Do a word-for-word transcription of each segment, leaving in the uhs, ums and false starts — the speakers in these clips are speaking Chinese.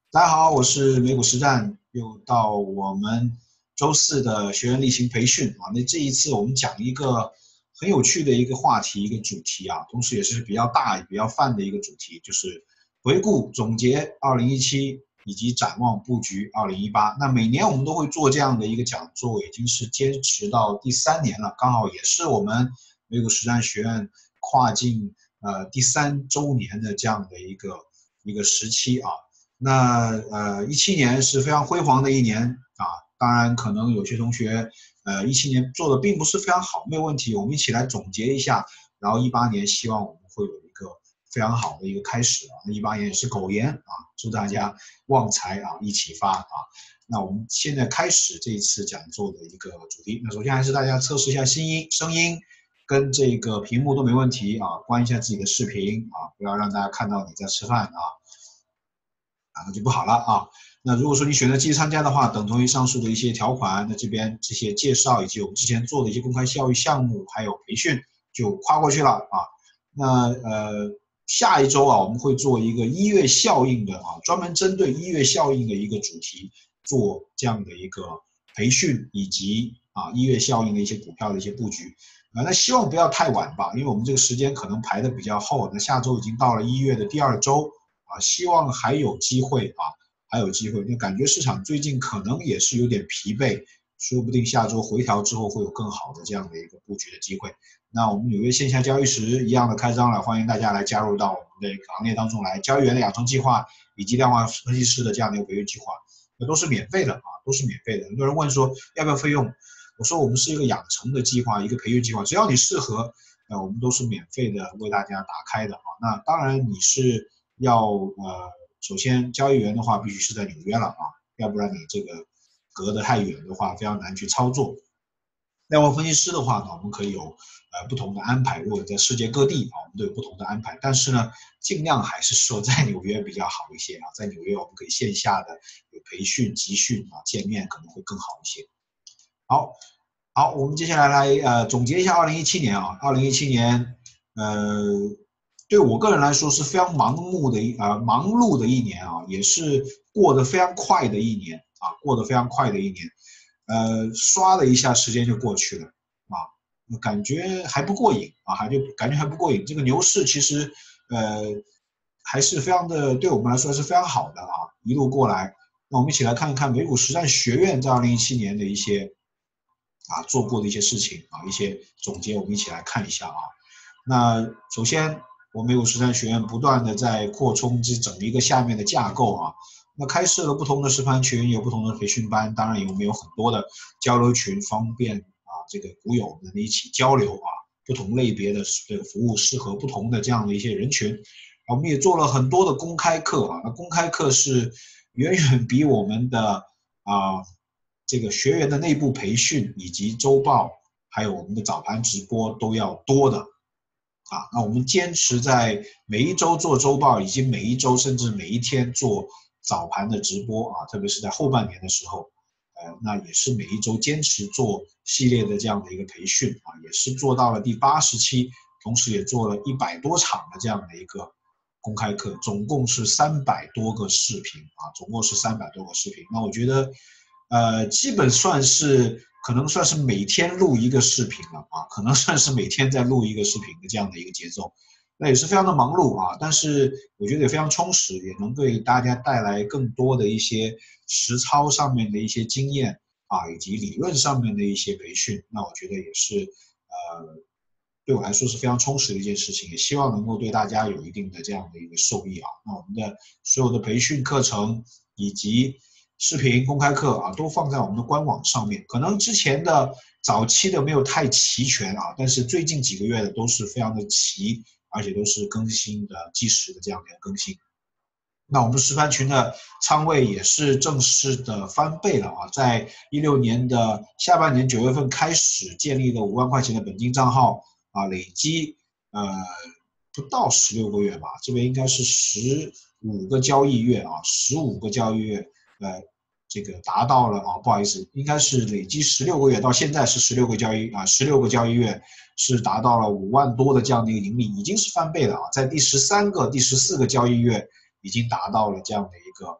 大家好，我是美股实战，又到我们周四的学员例行培训啊。那这一次我们讲一个很有趣的一个话题，一个主题啊，同时也是比较大、比较泛的一个主题，就是回顾总结二零一七以及展望布局二零一八。那每年我们都会做这样的一个讲座，已经是坚持到第三年了，刚好也是我们美股实战学院跨进呃第三周年的这样的一个一个时期啊。那呃，一七年是非常辉煌的一年啊，当然可能有些同学呃一七年做的并不是非常好，没有问题，我们一起来总结一下，然后一八年希望我们会有一个非常好的一个开始啊，一八年也是狗年啊，祝大家旺财啊一起发啊。那我们现在开始这一次讲座的一个主题，那首先还是大家测试一下声音，声音跟这个屏幕都没问题啊，关一下自己的视频啊，不要让大家看到你在吃饭啊。那就不好了啊。那如果说你选择继续参加的话，等同于上述的一些条款，那这边这些介绍以及我们之前做的一些公开教育项目还有培训就跨过去了啊。那呃下一周啊，我们会做一个一月效应的啊，专门针对一月效应的一个主题做这样的一个培训以及啊一月效应的一些股票的一些布局啊。那希望不要太晚吧，因为我们这个时间可能排的比较后，那下周已经到了一月的第二周。啊，希望还有机会啊，还有机会。那感觉市场最近可能也是有点疲惫，说不定下周回调之后会有更好的这样的一个布局的机会。那我们纽约线下交易时一样的开张了，欢迎大家来加入到我们的行列当中来。交易员的养成计划以及量化分析师的这样的一个培育计划，那都是免费的啊，都是免费的。很多人问说要不要费用，我说我们是一个养成的计划，一个培育计划，只要你适合，呃，我们都是免费的为大家打开的啊。那当然你是。要呃，首先交易员的话必须是在纽约了啊，要不然你这个隔得太远的话，非常难去操作。量化分析师的话呢，我们可以有呃不同的安排，如果在世界各地啊，我们都有不同的安排，但是呢，尽量还是说在纽约比较好一些啊，在纽约我们可以线下的有培训、集训啊，见面可能会更好一些。好，好，我们接下来来呃总结一下二零一七年啊，二零一七年呃。对我个人来说是非常盲目的一啊、呃、忙碌的一年啊，也是过得非常快的一年啊，过得非常快的一年，呃，刷了一下时间就过去了啊，感觉还不过瘾啊，还就感觉还不过瘾。这个牛市其实呃还是非常的，对我们来说是非常好的啊，一路过来。那我们一起来看一看美股实战学院在二零一七年的一些啊做过的一些事情啊，一些总结，我们一起来看一下啊。那首先。我们美股实战学院不断的在扩充这整一个下面的架构啊，那开设了不同的实盘群，有不同的培训班，当然我们有很多的交流群，方便啊这个股友们一起交流啊，不同类别的这个服务适合不同的这样的一些人群。我们也做了很多的公开课啊，那公开课是远远比我们的啊这个学员的内部培训以及周报，还有我们的早盘直播都要多的。啊，那我们坚持在每一周做周报，以及每一周甚至每一天做早盘的直播啊，特别是在后半年的时候，呃，那也是每一周坚持做系列的这样的一个培训啊，也是做到了第八十期，同时也做了一百多场的这样的一个公开课，总共是三百多个视频啊，总共是三百多个视频。那我觉得，呃，基本算是。可能算是每天录一个视频了啊，可能算是每天在录一个视频的这样的一个节奏，那也是非常的忙碌啊，但是我觉得也非常充实，也能对大家带来更多的一些实操上面的一些经验啊，以及理论上面的一些培训，那我觉得也是呃对我来说是非常充实的一件事情，也希望能够对大家有一定的这样的一个受益啊。那我们的所有的培训课程以及视频公开课啊，都放在我们的官网上面。可能之前的早期的没有太齐全啊，但是最近几个月的都是非常的齐，而且都是更新的即时的这样的更新。那我们实盘群的仓位也是正式的翻倍了啊，在一六年的下半年九月份开始建立的五万块钱的本金账号啊，累积呃不到十六个月吧，这边应该是十五个交易月啊，十五个交易月。呃，这个达到了啊，不好意思，应该是累积十六个月，到现在是十六个交易啊，十六个交易月是达到了五万多的这样的一个盈利，已经是翻倍了啊，在第十三个、第十四个交易月已经达到了这样的一个啊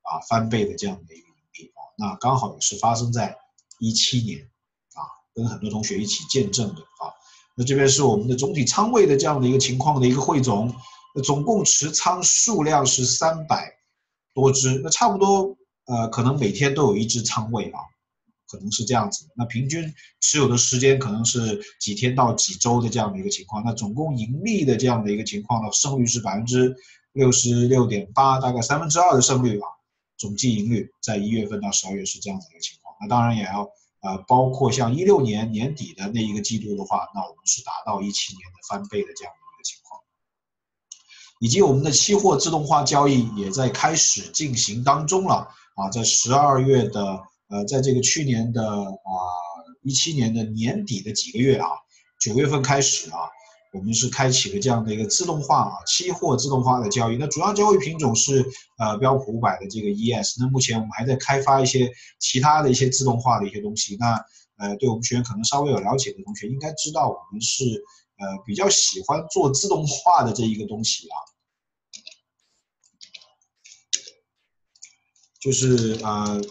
啊翻倍的这样的一个盈利啊，那刚好也是发生在一七年啊，跟很多同学一起见证的啊。那这边是我们的总体仓位的这样的一个情况的一个汇总，那总共持仓数量是三百多只，那差不多呃可能每天都有一只仓位啊。可能是这样子，那平均持有的时间可能是几天到几周的这样的一个情况。那总共盈利的这样的一个情况呢，胜率是百分之六十六点八，大概三分之二的胜率啊。总计盈率在一月份到十二月是这样子的一个情况。那当然也要呃包括像一六年年底的那一个季度的话，那我们是达到一七年的翻倍的这样的一个情况。以及我们的期货自动化交易也在开始进行当中了啊，在十二月的。呃，在这个去年的啊一七年的年底的几个月啊，九月份开始啊，我们是开启了这样的一个自动化啊期货自动化的交易。那主要交易品种是呃标普五百的这个 E S。那目前我们还在开发一些其他的一些自动化的一些东西。那呃，对我们学员可能稍微有了解的同学应该知道，我们是呃比较喜欢做自动化的这一个东西啊，就是呃。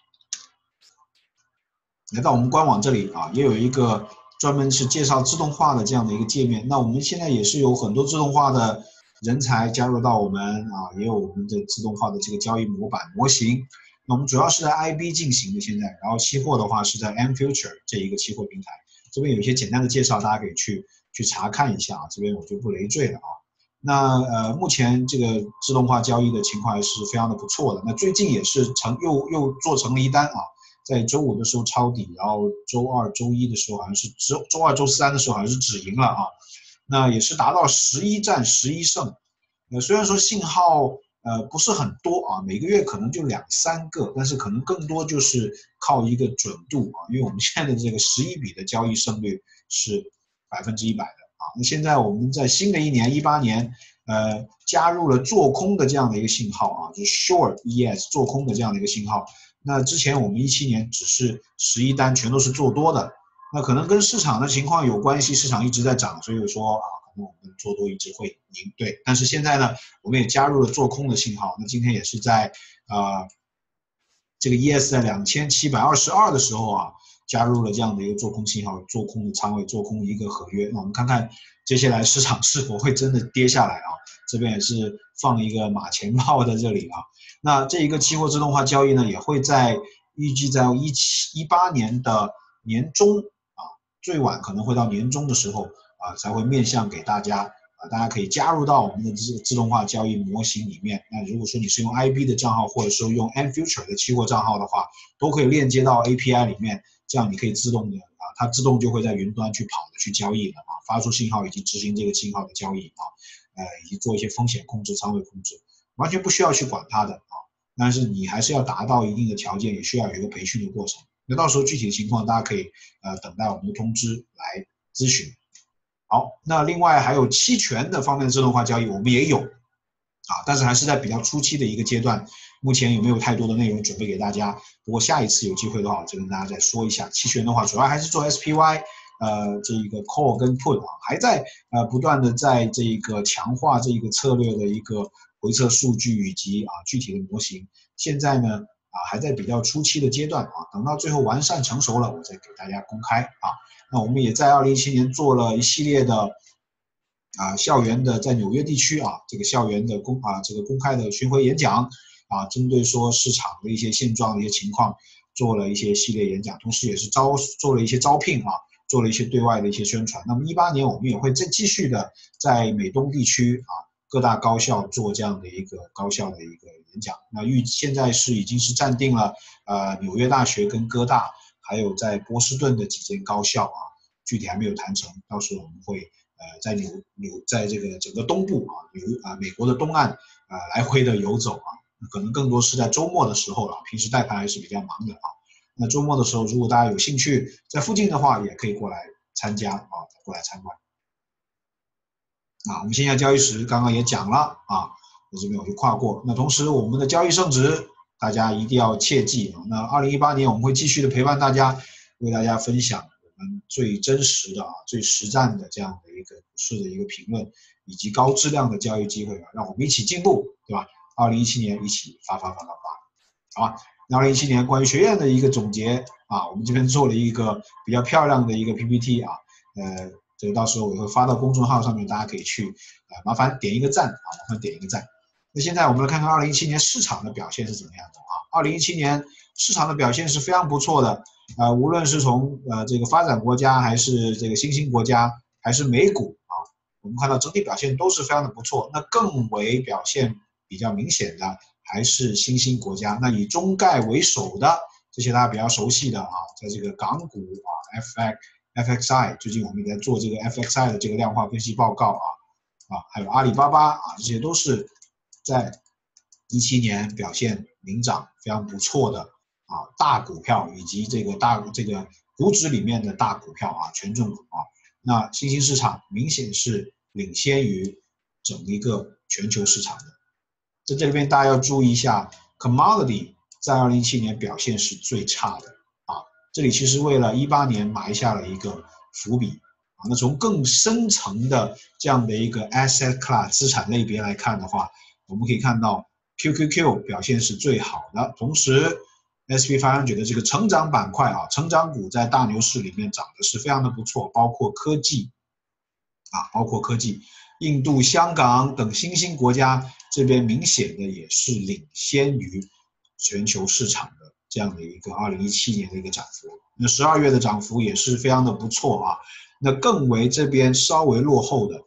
来到我们官网这里啊，也有一个专门是介绍自动化的这样的一个界面。那我们现在也是有很多自动化的人才加入到我们啊，也有我们的自动化的这个交易模板模型。那我们主要是在 I B 进行的现在，然后期货的话是在 M Future 这一个期货平台。这边有一些简单的介绍，大家可以去去查看一下啊，这边我就不累赘了啊。那呃，目前这个自动化交易的情况还是非常的不错的。那最近也是成又又做成了一单啊。在周五的时候抄底，然后周二、周一的时候好像是周周二、周三的时候好像是止盈了啊，那也是达到十一战十一胜。呃，虽然说信号呃不是很多啊，每个月可能就两三个，但是可能更多就是靠一个准度啊，因为我们现在的这个十一笔的交易胜率是百分之一百的啊。那现在我们在新的一年一八年，呃，加入了做空的这样的一个信号啊，就是 short E S 做空的这样的一个信号。那之前我们一七年只是十一单全都是做多的，那可能跟市场的情况有关系，市场一直在涨，所以说啊，可能我们做多一直会赢，对。但是现在呢，我们也加入了做空的信号，那今天也是在啊、呃、这个 E S 在两千七百二十二的时候啊，加入了这样的一个做空信号，做空的仓位，做空一个合约。那我们看看接下来市场是否会真的跌下来啊？这边也是放一个马前炮在这里啊。那这一个期货自动化交易呢，也会在预计在一七一八年的年中啊，最晚可能会到年中的时候啊，才会面向给大家啊，大家可以加入到我们的这个自动化交易模型里面。那如果说你是用 I B 的账号，或者说用 M Future 的期货账号的话，都可以链接到 A P I 里面，这样你可以自动的啊，它自动就会在云端去跑的去交易的啊，发出信号以及执行这个信号的交易啊，呃，以及做一些风险控制、仓位控制。完全不需要去管它的啊，但是你还是要达到一定的条件，也需要有一个培训的过程。那到时候具体的情况，大家可以呃等待我们的通知来咨询。好，那另外还有期权的方面的自动化交易，我们也有啊，但是还是在比较初期的一个阶段，目前有没有太多的内容准备给大家？不过下一次有机会的话，我就跟大家再说一下。期权的话，主要还是做 S P Y。呃，这一个 call 跟 put 啊，还在呃不断的在这一个强化这一个策略的一个回测数据以及啊具体的模型。现在呢啊还在比较初期的阶段啊，等到最后完善成熟了，我再给大家公开啊。那我们也在二零一七年做了一系列的啊校园的在纽约地区啊这个校园的公啊这个公开的巡回演讲啊，针对说市场的一些现状的一些情况，做了一些系列演讲，同时也是招做了一些招聘啊。做了一些对外的一些宣传。那么一八年我们也会再继续的在美东地区啊各大高校做这样的一个高校的一个演讲。那预现在是已经是暂定了呃纽约大学跟哥大，还有在波士顿的几间高校啊，具体还没有谈成。到时候我们会呃在纽纽在这个整个东部啊纽啊美国的东岸啊来回的游走啊，可能更多是在周末的时候了，平时带盘还是比较忙的啊。那周末的时候，如果大家有兴趣在附近的话，也可以过来参加啊，过来参观。啊，我们线下交易时刚刚也讲了啊，我这边我就跨过。那同时，我们的交易胜值大家一定要切记啊。那二零一八年我们会继续的陪伴大家，为大家分享我们最真实的啊、最实战的这样的一个股市的一个评论，以及高质量的交易机会啊，让我们一起进步，对吧？二零一七年一起发发发发发。 好吧？那二零一七年关于学院的一个总结啊，我们这边做了一个比较漂亮的一个 P P T 啊，呃，这个到时候我会发到公众号上面，大家可以去呃麻烦点一个赞啊，麻烦点一个赞。那现在我们来看看二零一七年市场的表现是怎么样的啊？二零一七年市场的表现是非常不错的，呃，无论是从呃这个发展国家，还是这个新兴国家，还是美股啊，我们看到整体表现都是非常的不错。那更为表现比较明显的还是新兴国家，那以中概为首的这些大家比较熟悉的啊，在这个港股啊 ，F X F X I， 最近我们也在做这个 F X I 的这个量化分析报告啊，啊，还有阿里巴巴啊，这些都是在一七年表现领涨非常不错的啊大股票，以及这个大这个股指里面的大股票啊，权重股啊。那新兴市场明显是领先于整一个全球市场的。在这里边大家要注意一下 ，commodity 在二零一七年表现是最差的啊。这里其实为了一八年埋下了一个伏笔啊。那从更深层的这样的一个 asset class 资产类别来看的话，我们可以看到 Q Q Q 表现是最好的，同时 S and P五百 的这个成长板块啊，成长股在大牛市里面涨的是非常的不错，包括科技啊，包括科技，印度、香港等新兴国家这边明显的也是领先于全球市场的这样的一个二零一七年的一个涨幅。那十二月的涨幅也是非常的不错啊。那更为这边稍微落后的，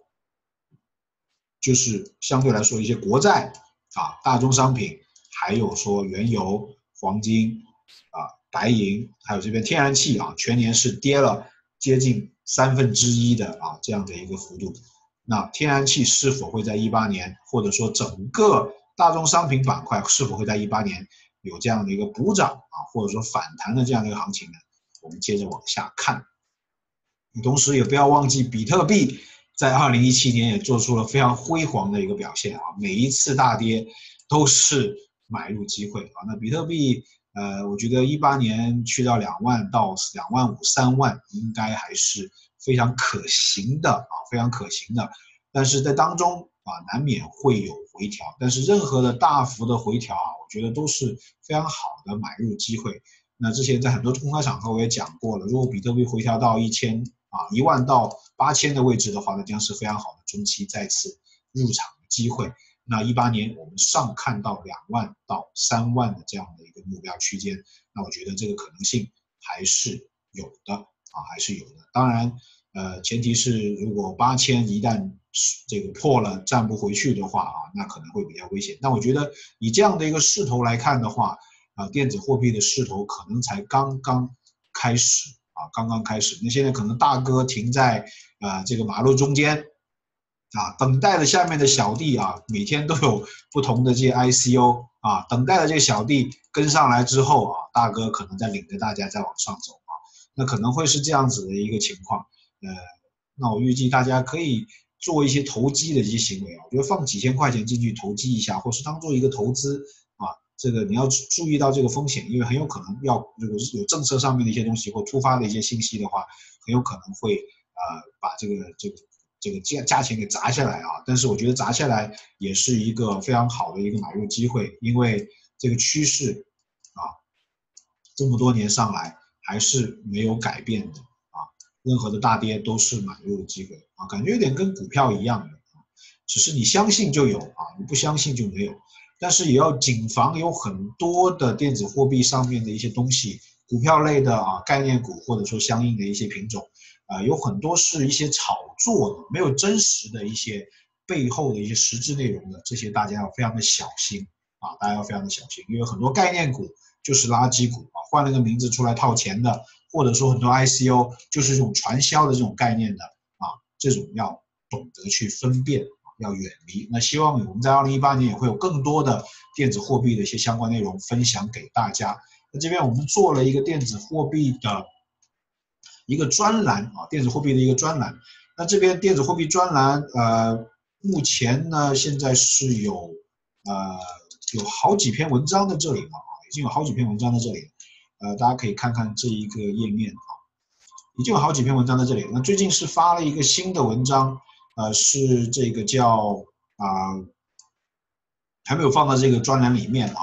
就是相对来说一些国债啊、大宗商品，还有说原油、黄金啊、白银，还有这边天然气啊，全年是跌了接近三分之一的啊这样的一个幅度。那天然气是否会在一八年，或者说整个大宗商品板块是否会在一八年有这样的一个补涨啊，或者说反弹的这样的一个行情呢？我们接着往下看。同时也不要忘记比特币在二零一七年也做出了非常辉煌的一个表现啊，每一次大跌都是买入机会啊。那比特币呃，我觉得一八年去到两万到两万五、三万应该还是非常可行的啊，非常可行的。但是在当中啊，难免会有回调，但是任何的大幅的回调啊，我觉得都是非常好的买入机会。那之前在很多公开场合我也讲过了，如果比特币回调到一千啊一万到八千的位置的话，那将是非常好的中期再次入场的机会。那一八年我们上看到两万到三万的这样的一个目标区间，那我觉得这个可能性还是有的啊，还是有的。当然，呃，前提是如果八千一旦这个破了站不回去的话啊，那可能会比较危险。那我觉得以这样的一个势头来看的话，啊，电子货币的势头可能才刚刚开始啊，刚刚开始。那现在可能大哥停在啊这个马路中间。啊，等待的下面的小弟啊，每天都有不同的这些 I C O 啊，等待的这个小弟跟上来之后啊，大哥可能再领着大家再往上走啊，那可能会是这样子的一个情况。呃，那我预计大家可以做一些投机的一些行为啊，我觉得放几千块钱进去投机一下，或是当做一个投资啊，这个你要注意到这个风险，因为很有可能要如果是有政策上面的一些东西或突发的一些信息的话，很有可能会呃把这个这个。这个价价钱给砸下来啊，但是我觉得砸下来也是一个非常好的一个买入机会，因为这个趋势啊，这么多年上来还是没有改变的啊，任何的大跌都是买入的机会啊，感觉有点跟股票一样的啊，只是你相信就有啊，你不相信就没有，但是也要谨防有很多的电子货币上面的一些东西，股票类的啊概念股或者说相应的一些品种。啊，有很多是一些炒作的，没有真实的一些背后的一些实质内容的，这些大家要非常的小心啊，大家要非常的小心，因为很多概念股就是垃圾股啊，换了个名字出来套钱的，或者说很多 I C O 就是这种传销的这种概念的啊，这种要懂得去分辨，要远离。那希望我们在二零一八年也会有更多的电子货币的一些相关内容分享给大家。那这边我们做了一个电子货币的。一个专栏啊，电子货币的一个专栏。那这边电子货币专栏，呃，目前呢，现在是有呃有好几篇文章在这里了啊，已经有好几篇文章在这里了。呃，大家可以看看这一个页面啊，已经有好几篇文章在这里。那最近是发了一个新的文章，呃，是这个叫啊、呃，还没有放到这个专栏里面啊，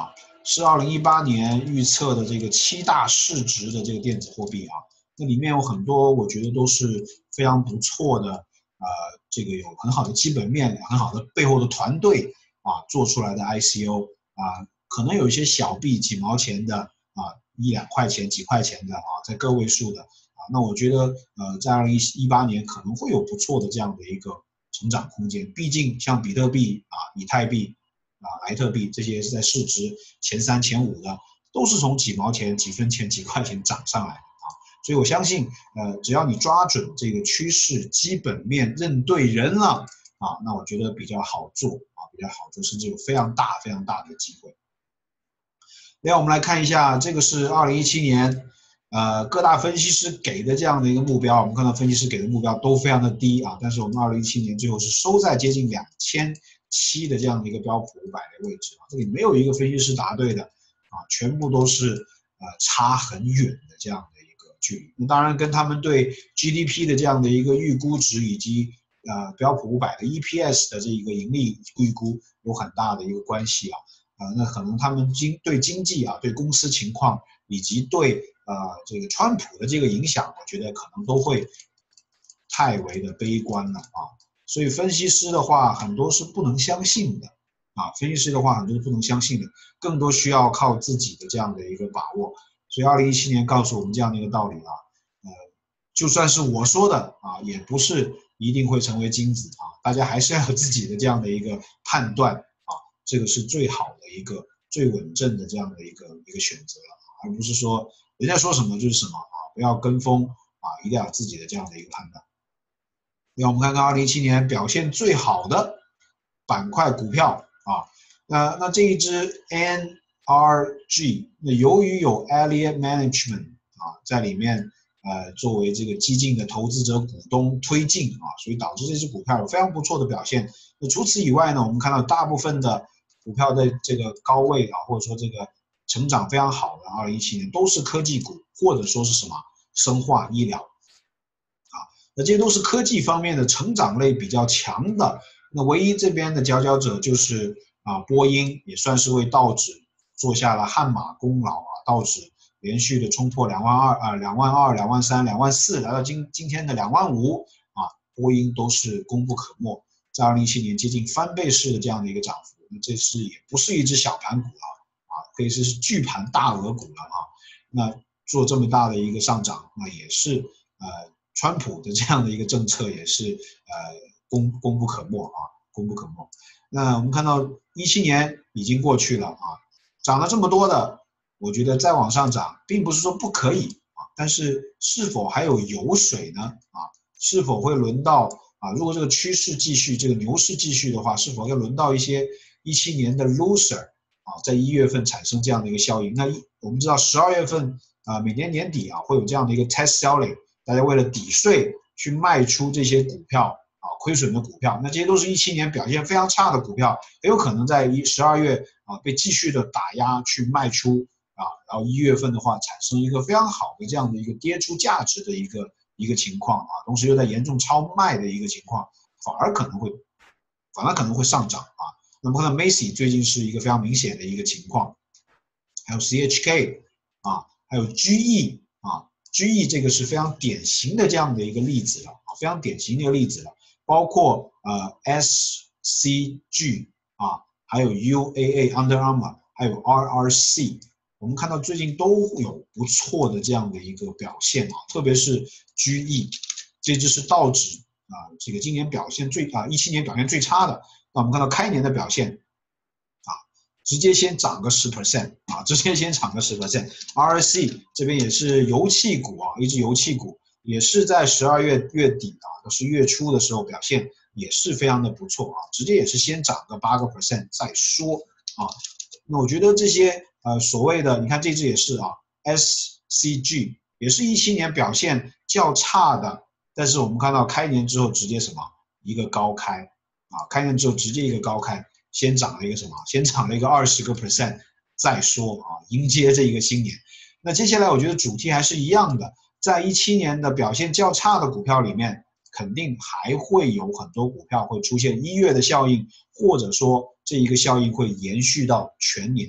是二零一八年预测的这个七大市值的这个电子货币啊，那里面有很多我觉得都是非常不错的，呃，这个有很好的基本面，很好的背后的团队啊做出来的 I C O 啊，可能有一些小币几毛钱的啊，一两块钱、几块钱的啊，在个位数的啊，那我觉得呃，在二零一八年可能会有不错的这样的一个成长空间，毕竟像比特币啊、以太币。啊，莱特币这些是在市值前三、前五的，都是从几毛钱、几分钱、几块钱涨上来的啊。所以我相信，呃，只要你抓准这个趋势、基本面，认对人了啊，那我觉得比较好做啊，比较好做，甚至有非常大、非常大的机会。另外，我们来看一下，这个是二零一七年，呃，各大分析师给的这样的一个目标，我们看到分析师给的目标都非常的低啊，但是我们二零一七年最后是收在接近两千。七的这样的一个标普五百的位置啊，这里没有一个分析师答对的啊，全部都是呃差很远的这样的一个距离。那当然跟他们对 G D P 的这样的一个预估值以及呃标普五百的 E P S 的这一个盈利预估有很大的一个关系啊。呃，那可能他们经对经济啊、对公司情况以及对呃这个川普的这个影响，我觉得可能都会太为的悲观了啊。所以分析师的话，很多是不能相信的啊。分析师的话，很多是不能相信的，更多需要靠自己的这样的一个把握。所以，二零一七年告诉我们这样的一个道理啊，呃，就算是我说的啊，也不是一定会成为金子啊。大家还是要有自己的这样的一个判断啊，这个是最好的一个、最稳阵的这样的一个一个选择了，而不是说人家说什么就是什么啊，不要跟风啊，一定要有自己的这样的一个判断。那我们看看二零一七年表现最好的板块股票啊，那那这一只 N R G， 那由于有 Elliott Management 啊在里面，呃，作为这个激进的投资者股东推进啊，所以导致这只股票有非常不错的表现。那除此以外呢，我们看到大部分的股票的这个高位啊，或者说这个成长非常好的二零一七年都是科技股，或者说是什么生化医疗。那这些都是科技方面的成长类比较强的，那唯一这边的佼佼者就是啊，波音也算是为道指做下了汗马功劳啊，道指连续的冲破两万二啊，两万二、两万三、两万四，来到今今天的两万五啊，波音都是功不可没，在二零一七年接近翻倍式的这样的一个涨幅，那这是也不是一只小盘股了啊，可以说是巨盘大额股了啊，那做这么大的一个上涨，那也是呃。川普的这样的一个政策也是呃功功不可没啊，功不可没。那我们看到一七年已经过去了啊，涨了这么多的，我觉得再往上涨，并不是说不可以啊，但是是否还有油水呢？啊，是否会轮到啊？如果这个趋势继续，这个牛市继续的话，是否要轮到一些一七年的 loser 啊，在一月份产生这样的一个效应？那我们知道十二月份啊，每年年底啊会有这样的一个 test selling。大家为了抵税去卖出这些股票啊，亏损的股票，那这些都是一七年表现非常差的股票，很有可能在一十二月啊被继续的打压去卖出啊，然后一月份的话产生一个非常好的这样的一个跌出价值的一个一个情况啊，同时又在严重超卖的一个情况，反而可能会反而可能会上涨啊。那么看到 Macy 最近是一个非常明显的一个情况，还有 C H K 啊，还有 G E 啊。G E 这个是非常典型的这样的一个例子了啊，非常典型的一个例子了，包括呃 S C G 啊，还有 U A A Under Armour， 还有 R R C， 我们看到最近都有不错的这样的一个表现啊，特别是 G E， 这只是道指啊，这个今年表现最啊一七年表现最差的，那我们看到开年的表现。直接先涨个 百分之十 啊，直接先涨个 百分之十。R C 这边也是油气股啊，一只油气股，也是在十二月月底啊，都是月初的时候表现也是非常的不错啊，直接也是先涨个 百分之八 再说啊。那我觉得这些呃所谓的，你看这只也是啊 ，S C G 也是一七年表现较差的，但是我们看到开年之后直接什么一个高开啊，开年之后直接一个高开。先涨了一个什么？先涨了一个二十个 percent， 再说啊，迎接这一个新年。那接下来我觉得主题还是一样的，在一七年的表现较差的股票里面，肯定还会有很多股票会出现一月的效应，或者说这一个效应会延续到全年的。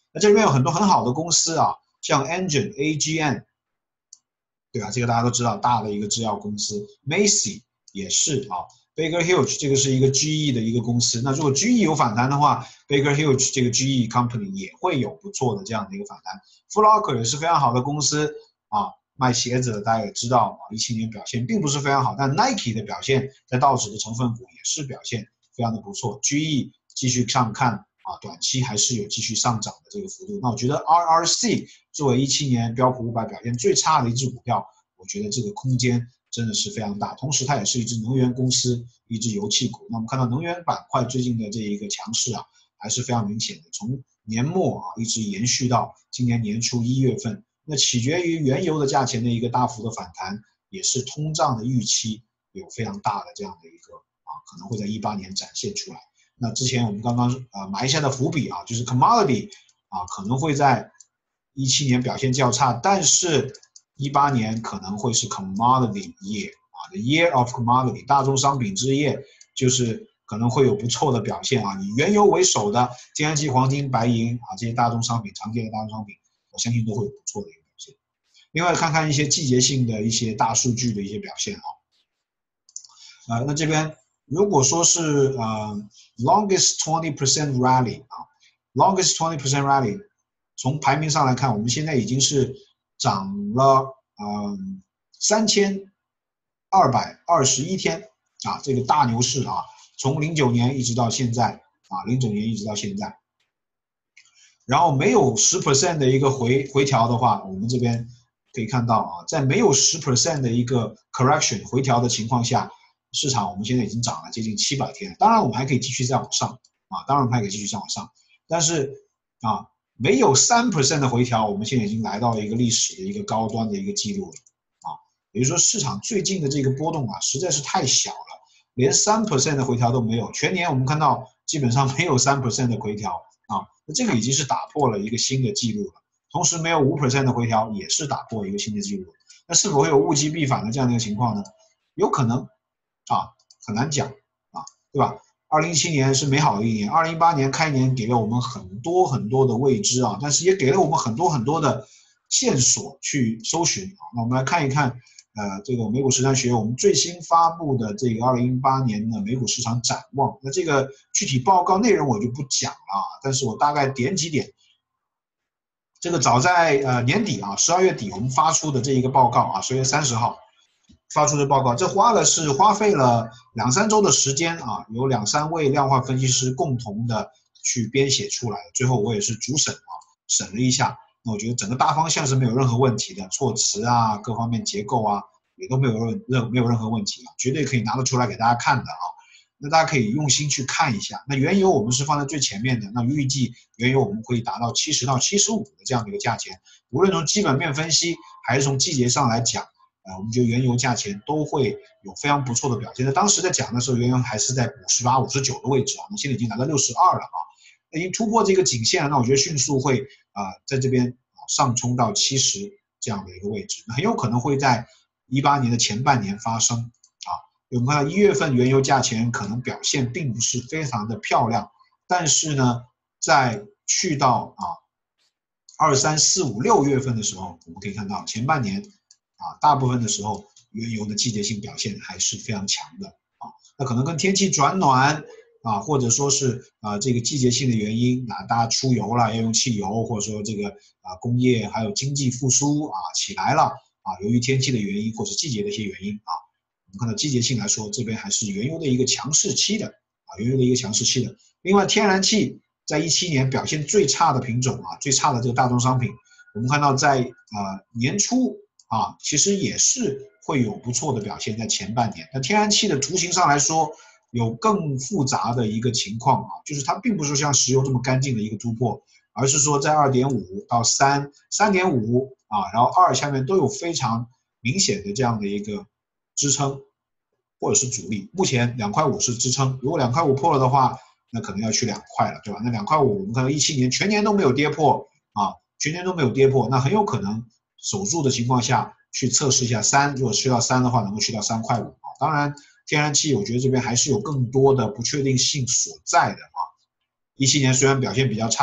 那这里面有很多很好的公司啊，像 Engine A G N， 对吧？这个大家都知道，大的一个制药公司 ，Macy 也是啊。Baker Hughes 这个是一个 G E 的一个公司，那如果 G E 有反弹的话 ，Baker Hughes 这个 G E company 也会有不错的这样的一个反弹。Foot Locker 也是非常好的公司啊，卖鞋子的大家也知道啊，一七年表现并不是非常好，但 Nike 的表现在道指的成分股也是表现非常的不错。G E 继续上看啊，短期还是有继续上涨的这个幅度。那我觉得 R R C 作为一七年标普五百表现最差的一只股票，我觉得这个空间真的是非常大，同时它也是一只能源公司，一只油气股。那我们看到能源板块最近的这一个强势啊，还是非常明显的，从年末啊一直延续到今年年初一月份。那取决于原油的价钱的一个大幅的反弹，也是通胀的预期有非常大的这样的一个啊，可能会在一八年展现出来。那之前我们刚刚啊埋下的伏笔啊，就是 commodity 啊可能会在一七年表现较差，但是一八年可能会是 commodity year 啊 ，the year of commodity， 大宗商品之夜，就是可能会有不错的表现啊。以原油为首的天然气、黄金、白银啊这些大宗商品，常见的大宗商品，我相信都会有不错的一个表现。另外看看一些季节性的一些大数据的一些表现啊，呃，那这边如果说是呃 longest twenty percent rally 啊 ，longest twenty percent rally， 从排名上来看，我们现在已经是涨了嗯三千二百二十一天啊，这个大牛市啊，从零九年一直到现在啊，零九年一直到现在，然后没有十 percent 的一个回回调的话，我们这边可以看到啊，在没有十 percent 的一个 correction 回调的情况下，市场我们现在已经涨了接近七百天，当然我们还可以继续再往上啊，当然我们还可以继续再往上，但是啊。没有三 percent 的回调，我们现在已经来到了一个历史的一个高端的一个记录了啊，也就是说市场最近的这个波动啊实在是太小了，连三 percent 的回调都没有，全年我们看到基本上没有三 percent 的回调啊，那这个已经是打破了一个新的记录了，同时没有五 percent 的回调也是打破一个新的记录，那是否会有物极必反的这样的一个情况呢？有可能啊，很难讲啊，对吧？二零一七年是美好的一年，二零一八年开年给了我们很多很多的未知啊，但是也给了我们很多很多的线索去搜寻啊。那我们来看一看，呃，这个美股实战学院我们最新发布的这个二零一八年的美股市场展望。那这个具体报告内容我就不讲了啊，但是我大概点几点。这个早在呃年底啊，十二月底我们发出的这一个报告啊，十月三十号。发出的报告，这花了是花费了两三周的时间啊，有两三位量化分析师共同的去编写出来的。最后我也是主审啊，审了一下，那我觉得整个大方向是没有任何问题的，措辞啊，各方面结构啊，也都没有任任没有任何问题啊，绝对可以拿得出来给大家看的啊。那大家可以用心去看一下。那原油我们是放在最前面的，那预计原油我们可以达到七十到七十五的这样的一个价钱，无论从基本面分析还是从季节上来讲。呃，我们觉得原油价钱都会有非常不错的表现。那当时在讲的时候，原油还是在五十八、五十九的位置啊，那现在已经来到六十二了啊，已经突破这个颈线了。那我觉得迅速会啊、呃、在这边啊上冲到七十这样的一个位置，那很有可能会在一八年的前半年发生啊。我们看到一月份原油价钱可能表现并不是非常的漂亮，但是呢，在去到啊二三四五六月份的时候，我们可以看到前半年。啊，大部分的时候，原油的季节性表现还是非常强的啊。那可能跟天气转暖啊，或者说是啊这个季节性的原因啊，大家出游了要用汽油，或者说这个啊工业还有经济复苏啊起来了啊，由于天气的原因或者季节的一些原因啊，我们看到季节性来说，这边还是原油的一个强势期的啊，原油的一个强势期的。另外，天然气在一七年表现最差的品种啊，最差的这个大宗商品，我们看到在啊年初。啊，其实也是会有不错的表现在前半年。那天然气的图形上来说，有更复杂的一个情况啊，就是它并不是像石油这么干净的一个突破，而是说在 二点五 到三、三点五 啊，然后二下面都有非常明显的这样的一个支撑或者是阻力。目前两块五是支撑，如果两块五破了的话，那可能要去两块了，对吧？那两块五我们看到一七年全年都没有跌破啊，全年都没有跌破，那很有可能。守住的情况下去测试一下三，如果去到三的话，能够去到三块五啊。当然，天然气我觉得这边还是有更多的不确定性所在的啊。一七年虽然表现比较差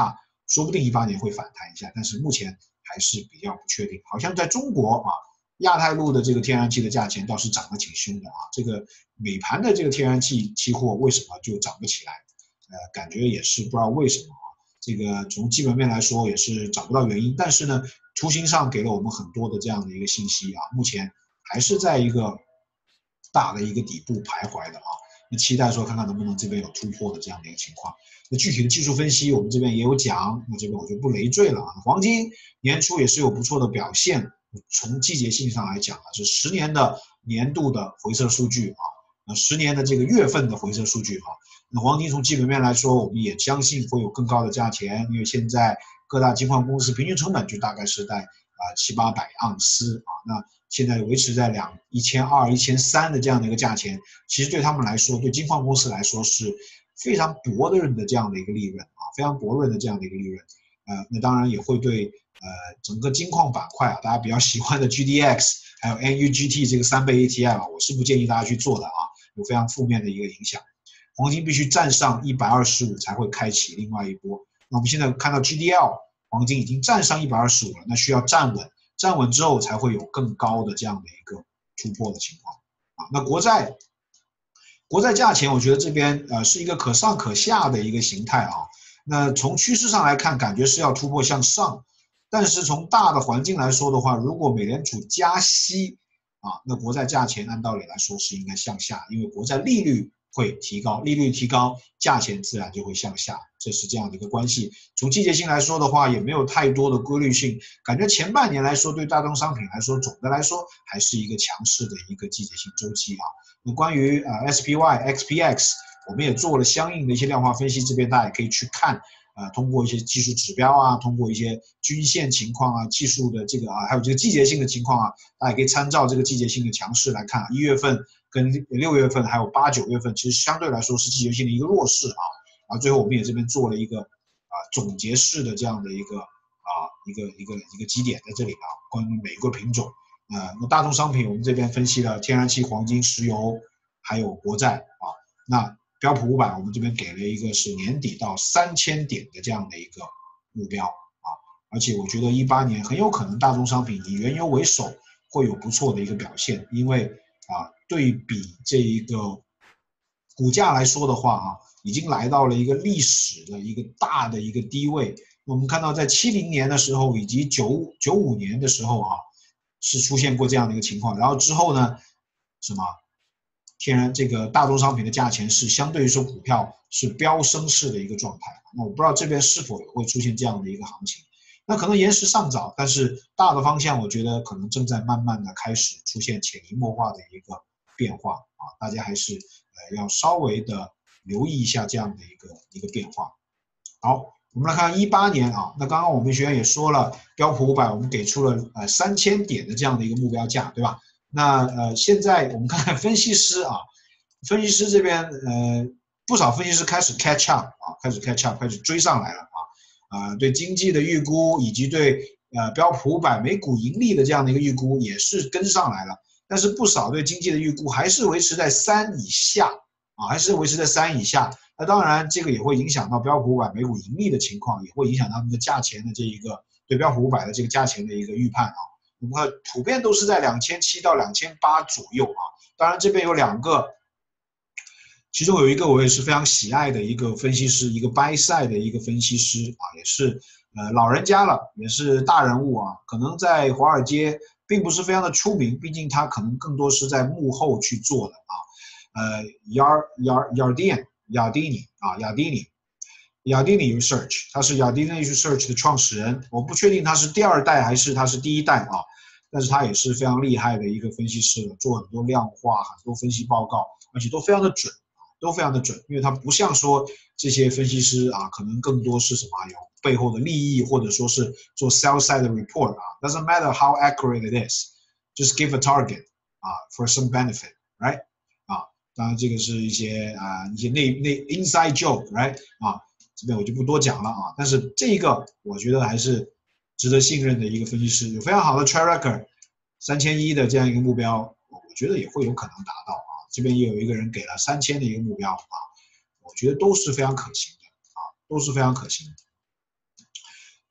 说不定一八年会反弹一下，但是目前还是比较不确定。好像在中国啊，亚太路的这个天然气的价钱倒是涨得挺凶的啊，这个美盘的这个天然气期货为什么就涨不起来？呃，感觉也是不知道为什么啊。这个从基本面来说也是找不到原因，但是呢，图形上给了我们很多的这样的一个信息啊，目前还是在一个大的一个底部徘徊的啊。那期待说看看能不能这边有突破的这样的一个情况。那具体的技术分析我们这边也有讲，那这边我就不累赘了啊。黄金年初也是有不错的表现，从季节性上来讲啊，是十年的年度的回撤数据啊，呃十年的这个月份的回撤数据啊。那黄金从基本面来说，我们也相信会有更高的价钱，因为现在各大金矿公司平均成本就大概是在啊七八百盎司啊，那现在维持在两一千二、一千三的这样的一个价钱，其实对他们来说，对金矿公司来说是非常薄润的这样的一个利润啊，非常薄润的这样的一个利润。呃，那当然也会对呃整个金矿板块啊，大家比较喜欢的 G D X 还有 N U G T 这个三倍 A T F 啊，我是不建议大家去做的啊，有非常负面的一个影响。黄金必须站上一百二十五才会开启另外一波。那我们现在看到 G D L 黄金已经站上一百二十五了，那需要站稳，站稳之后才会有更高的这样的一个突破的情况啊。那国债，国债价钱我觉得这边呃是一个可上可下的一个形态啊。那从趋势上来看，感觉是要突破向上，但是从大的环境来说的话，如果美联储加息啊，那国债价钱按道理来说是应该向下，因为国债利率会提高，利率提高，价钱自然就会向下，这是这样的一个关系。从季节性来说的话，也没有太多的规律性，感觉前半年来说，对大宗商品来说，总的来说还是一个强势的一个季节性周期啊。那关于呃 S P Y、X P X， 我们也做了相应的一些量化分析，这边大家也可以去看。呃，通过一些技术指标啊，通过一些均线情况啊，技术的这个啊，还有这个季节性的情况啊，大家也可以参照这个季节性的强势来看，一月份跟六月份还有八九月份，其实相对来说是季节性的一个弱势啊。啊，最后我们也这边做了一个啊总结式的这样的一个啊一个一个一个基点在这里啊，关于每一个品种。呃，那大宗商品我们这边分析了天然气、黄金、石油，还有国债啊，那。标普五百，我们这边给了一个是年底到三千点的这样的一个目标啊，而且我觉得一八年很有可能大宗商品以原油为首会有不错的一个表现，因为啊对比这一个股价来说的话啊，已经来到了一个历史的一个大的一个低位。我们看到在七零年的时候以及九九五年的时候啊，是出现过这样的一个情况，然后之后呢，什么？天然这个大宗商品的价钱是相对于说股票是飙升式的一个状态，那我不知道这边是否也会出现这样的一个行情，那可能言时尚早，但是大的方向我觉得可能正在慢慢的开始出现潜移默化的一个变化啊，大家还是呃要稍微的留意一下这样的一个一个变化。好，我们来看一八年啊，那刚刚我们学员也说了，标普五百我们给出了呃三千点的这样的一个目标价，对吧？那呃，现在我们看看分析师啊，分析师这边呃，不少分析师开始 catch up 啊，开始 catch up， 开始追上来了啊，啊、呃，对经济的预估以及对呃标普五百每股盈利的这样的一个预估也是跟上来了，但是不少对经济的预估还是维持在三以下啊，还是维持在三以下。那当然，这个也会影响到标普五百每股盈利的情况，也会影响他们的价钱的这一个对标普五百的这个价钱的一个预判啊。我们看普遍都是在两千七到两千八左右啊，当然这边有两个，其中有一个我也是非常喜爱的一个分析师，一个 buy side 的一个分析师啊，也是呃老人家了，也是大人物啊，可能在华尔街并不是非常的出名，毕竟他可能更多是在幕后去做的啊，呃 Yar Yar Yardini 雅迪尼啊雅迪尼。雅迪尼 Research， 他是雅迪尼 Research 的创始人，我不确定他是第二代还是他是第一代啊，但是他也是非常厉害的一个分析师了，做很多量化、很多分析报告，而且都非常的准，都非常的准，因为他不像说这些分析师啊，可能更多是什么有背后的利益，或者说是做 sell side 的 report 啊 ，doesn't matter how accurate it is，just give a target 啊 for some benefit，right？ 啊，当然这个是一些啊一些内内 inside joke，right？ 啊。这边我就不多讲了啊，但是这一个我觉得还是值得信任的一个分析师，有非常好的 track record， 三千一的这样一个目标，我觉得也会有可能达到啊。这边也有一个人给了三千的一个目标啊，我觉得都是非常可行的啊，都是非常可行的。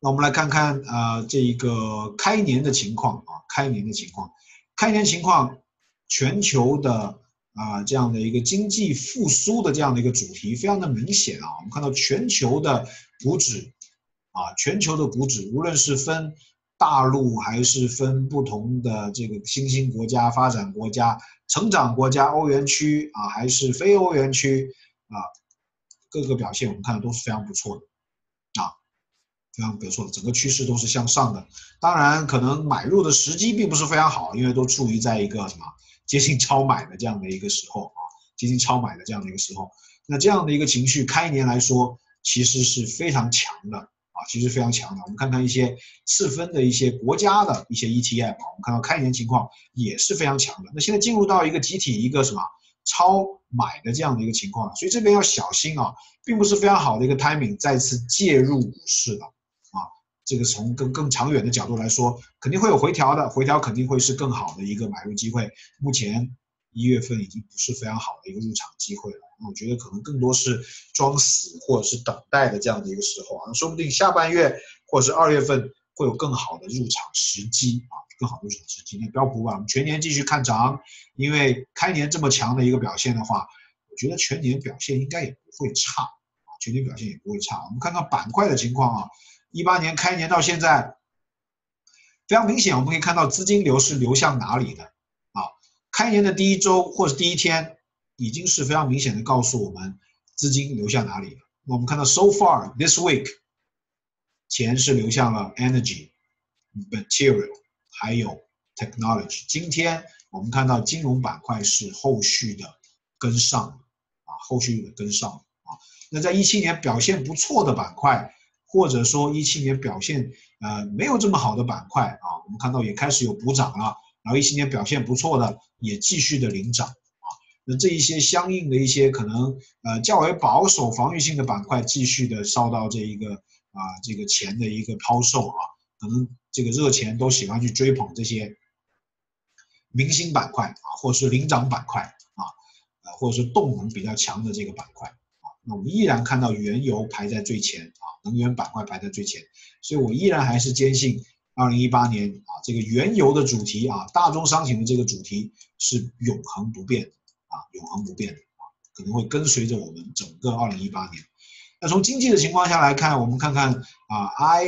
那我们来看看呃这一个开年的情况啊，开年的情况，开年情况，全球的啊、呃、这样的一个经济复苏的这样的一个主题非常的明显啊，我们看到全球的股指啊，全球的股指无论是分大陆还是分不同的这个新兴国家、发展国家、成长国家、欧元区啊，还是非欧元区啊，各个表现我们看都是非常不错的啊。非常不错的，整个趋势都是向上的。当然，可能买入的时机并不是非常好，因为都处于在一个什么接近超买的这样的一个时候啊，接近超买的这样的一个时候。那这样的一个情绪，开年来说其实是非常强的啊，其实非常强的。我们看看一些次分的一些国家的一些 E T F 啊，我们看到开年情况也是非常强的。那现在进入到一个集体一个什么超买的这样的一个情况，所以这边要小心啊，并不是非常好的一个 timing 再次介入股市的。这个从更更长远的角度来说，肯定会有回调的，回调肯定会是更好的一个买入机会。目前一月份已经不是非常好的一个入场机会了，那我觉得可能更多是装死或者是等待的这样的一个时候啊，说不定下半月或者是二月份会有更好的入场时机啊，更好的入场时机。那标普吧，我们全年继续看涨，因为开年这么强的一个表现的话，我觉得全年表现应该也不会差啊，全年表现也不会差。我们看看板块的情况啊。一八年开年到现在，非常明显，我们可以看到资金流是流向哪里的啊？开年的第一周或者第一天，已经是非常明显的告诉我们资金流向哪里了。那我们看到 so far this week， 钱是流向了 energy、material 还有 technology。今天我们看到金融板块是后续的跟上啊，后续的跟上啊。那在一七年表现不错的板块。或者说一七年表现呃没有这么好的板块啊，我们看到也开始有补涨了，然后一七年表现不错的也继续的领涨啊，那这一些相应的一些可能呃较为保守防御性的板块继续的受到这一个啊这个钱的一个抛售啊，可能这个热钱都喜欢去追捧这些明星板块啊，或者是领涨板块啊，呃或者是动能比较强的这个板块。那我们依然看到原油排在最前啊，能源板块排在最前，所以我依然还是坚信二零一八年啊这个原油的主题啊，大宗商品的这个主题是永恒不变的啊，永恒不变的啊，可能会跟随着我们整个二零一八年。那从经济的情况下来看，我们看看啊 I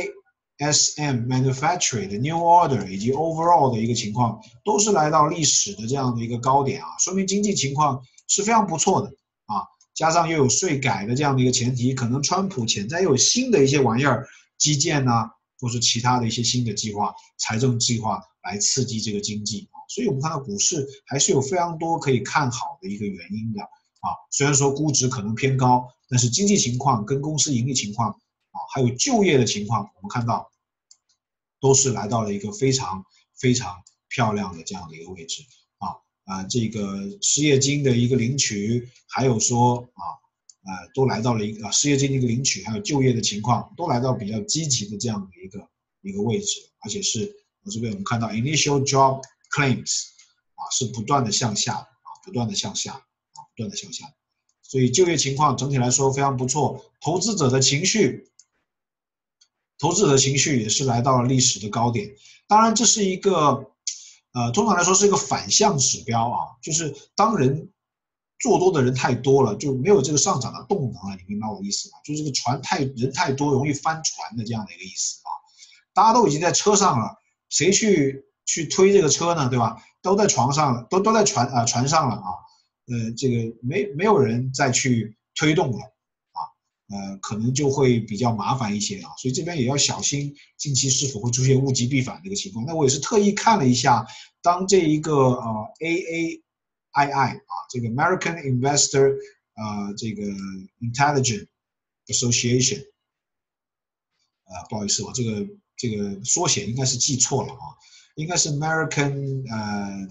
S M Manufacturing 的 New Order 以及 Overall 的一个情况，都是来到历史的这样的一个高点啊，说明经济情况是非常不错的啊。加上又有税改的这样的一个前提，可能川普潜在又有新的一些玩意儿，基建呐、啊，或是其他的一些新的计划、财政计划来刺激这个经济啊。所以我们看到股市还是有非常多可以看好的一个原因的啊。虽然说估值可能偏高，但是经济情况跟公司盈利情况啊，还有就业的情况，我们看到都是来到了一个非常非常漂亮的这样的一个位置。啊，这个失业金的一个领取，还有说啊，呃，都来到了一个、啊、失业金的一个领取，还有就业的情况，都来到比较积极的这样的一个一个位置，而且是我这边我们看到 initial job claims 啊是不断的向下啊，不断的向下啊，不断的向下，所以就业情况整体来说非常不错，投资者的情绪，投资者的情绪也是来到了历史的高点，当然这是一个。呃，通常来说是一个反向指标啊，就是当人做多的人太多了，就没有这个上涨的动能了，你明白我的意思吗？就是这个船太人太多，容易翻船的这样的一个意思啊。大家都已经在车上了，谁去去推这个车呢？对吧？都在床上了，都都在船啊、呃、船上了啊，呃，这个没没有人再去推动了。呃，可能就会比较麻烦一些啊，所以这边也要小心近期是否会出现物极必反的一个情况。那我也是特意看了一下，当这一个呃 A A I I 啊，这个 American Investor 呃这个 Intelligence Association， 呃不好意思，我这个这个缩写应该是记错了啊，应该是 American 呃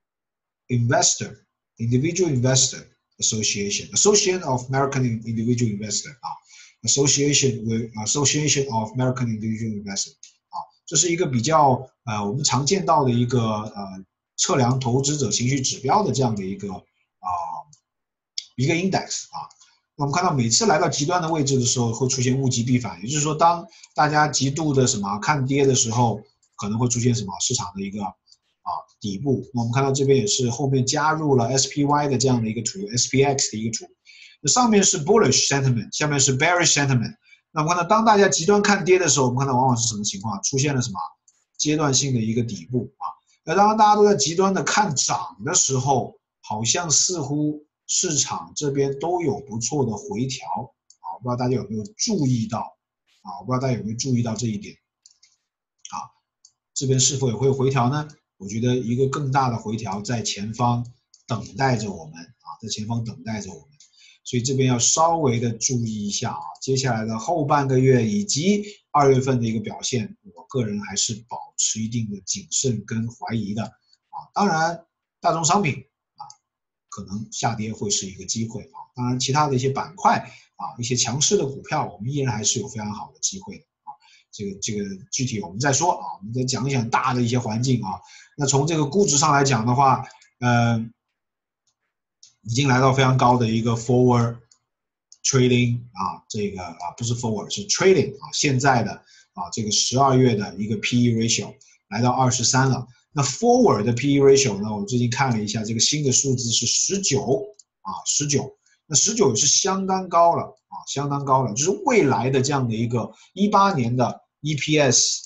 Investor Individual Investor。Association, Association of American Individual Investor 啊 ，Association with Association of American Individual Investor 啊，这是一个比较呃我们常见到的一个呃测量投资者情绪指标的这样的一个啊、呃、一个 index 啊。 我们看到每次来到极端的位置的时候，会出现物极必反，也就是说，当大家极度的什么看跌的时候，可能会出现什么市场的一个啊底部。那我们看到这边也是后面加入了 S P Y 的这样的一个图 ，S P X 的一个图。那上面是 bullish sentiment， 下面是 bearish sentiment。那我们看到，当大家极端看跌的时候，我们看到往往是什么情况？出现了什么阶段性的一个底部啊？那当大家都在极端的看涨的时候，好像似乎市场这边都有不错的回调啊，我不知道大家有没有注意到啊？我不知道大家有没有注意到这一点啊？这边是否也会有回调呢？我觉得一个更大的回调在前方等待着我们啊，在前方等待着我们，所以这边要稍微的注意一下啊，接下来的后半个月以及二月份的一个表现，我个人还是保持一定的谨慎跟怀疑的啊。当然，大宗商品啊，可能下跌会是一个机会啊。当然，其他的一些板块啊，一些强势的股票，我们依然还是有非常好的机会的啊。这个这个具体我们再说啊，我们再讲一讲大的一些环境啊。那从这个估值上来讲的话，呃，已经来到非常高的一个 forward trading 啊，这个啊不是 forward 是 trading 啊，现在的啊这个十二月的一个 P E ratio 来到二十三了。那 forward 的 P E ratio 呢，我最近看了一下，这个新的数字是十九啊，十九。那十九也是相当高了啊，相当高了，就是未来的这样的一个一八年的 E P S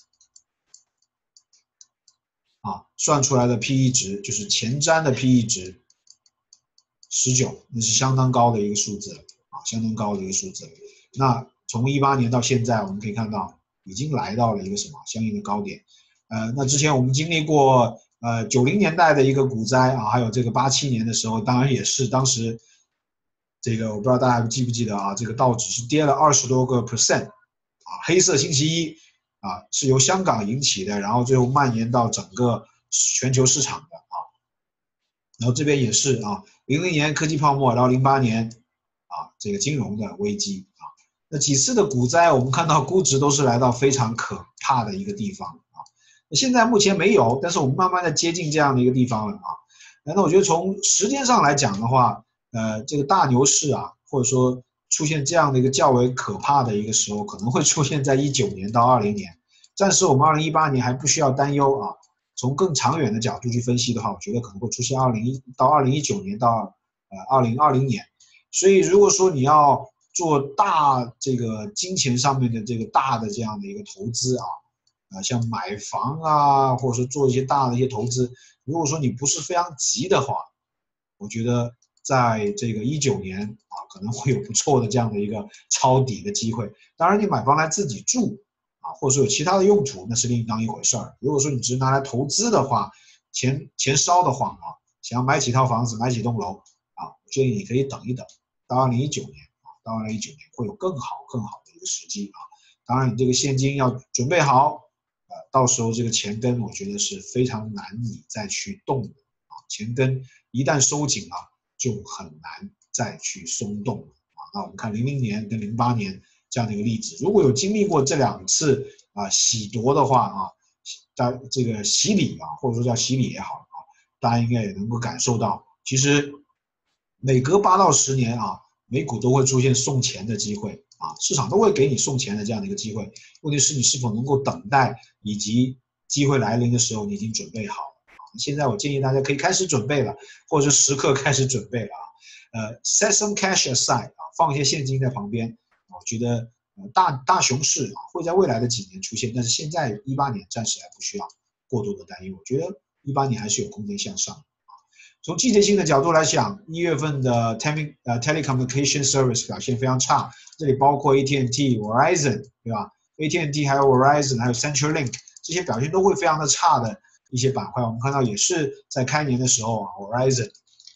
啊算出来的 P E 值，就是前瞻的 P E 值十九，那是相当高的一个数字了啊，相当高的一个数字了。那从一八年到现在，我们可以看到已经来到了一个什么相应的高点。呃，那之前我们经历过呃九零年代的一个股灾啊，还有这个八七年的时候，当然也是当时这个我不知道大家记不记得啊，这个道指是跌了二十多个 percent 啊，黑色星期一啊是由香港引起的，然后最后蔓延到整个全球市场的啊，然后这边也是啊，零零年科技泡沫，然后零八年啊这个金融的危机啊，那几次的股灾我们看到估值都是来到非常可怕的一个地方啊，那现在目前没有，但是我们慢慢的接近这样的一个地方了啊，那我觉得从时间上来讲的话，呃，这个大牛市啊，或者说出现这样的一个较为可怕的一个时候，可能会出现在一九年到二零年。暂时我们二零一八年还不需要担忧啊。从更长远的角度去分析的话，我觉得可能会出现二零一到二零一九年到呃二零二零年。所以如果说你要做大这个金钱上面的这个大的这样的一个投资啊，呃，像买房啊，或者说做一些大的一些投资，如果说你不是非常急的话，我觉得在这个一九年啊，可能会有不错的这样的一个抄底的机会。当然，你买房来自己住啊，或者说有其他的用途，那是另当一回事儿。如果说你只是拿来投资的话，钱钱烧得慌啊，想要买几套房子、买几栋楼啊，我建议你可以等一等，到二零一九年啊，到二零一九年会有更好更好的一个时机啊。当然，你这个现金要准备好，呃，到时候这个钱根我觉得是非常难以再去动的啊，钱根一旦收紧了，就很难再去松动了啊。那我们看零零年跟零八年这样的一个例子，如果有经历过这两次啊洗夺的话啊，大这个洗礼啊，或者说叫洗礼也好啊，大家应该也能够感受到，其实每隔八到十年啊，美股都会出现送钱的机会啊，市场都会给你送钱的这样的一个机会。问题是你是否能够等待，以及机会来临的时候你已经准备好了啊。现在我建议大家可以开始准备了，或者是时刻开始准备了啊。呃 ，set some cash aside 啊，放一些现金在旁边。我觉得呃大大熊市啊会在未来的几年出现，但是现在一八年暂时还不需要过多的担忧。我觉得一八年还是有空间向上啊。从季节性的角度来讲，一月份的 tele 呃 telecommunication service 表现非常差，这里包括 A T and T、Verizon 对吧 ？A T and T 还有 Verizon 还有 CenturyLink 这些表现都会非常的差的一些板块，我们看到也是在开年的时候啊 ，Verizon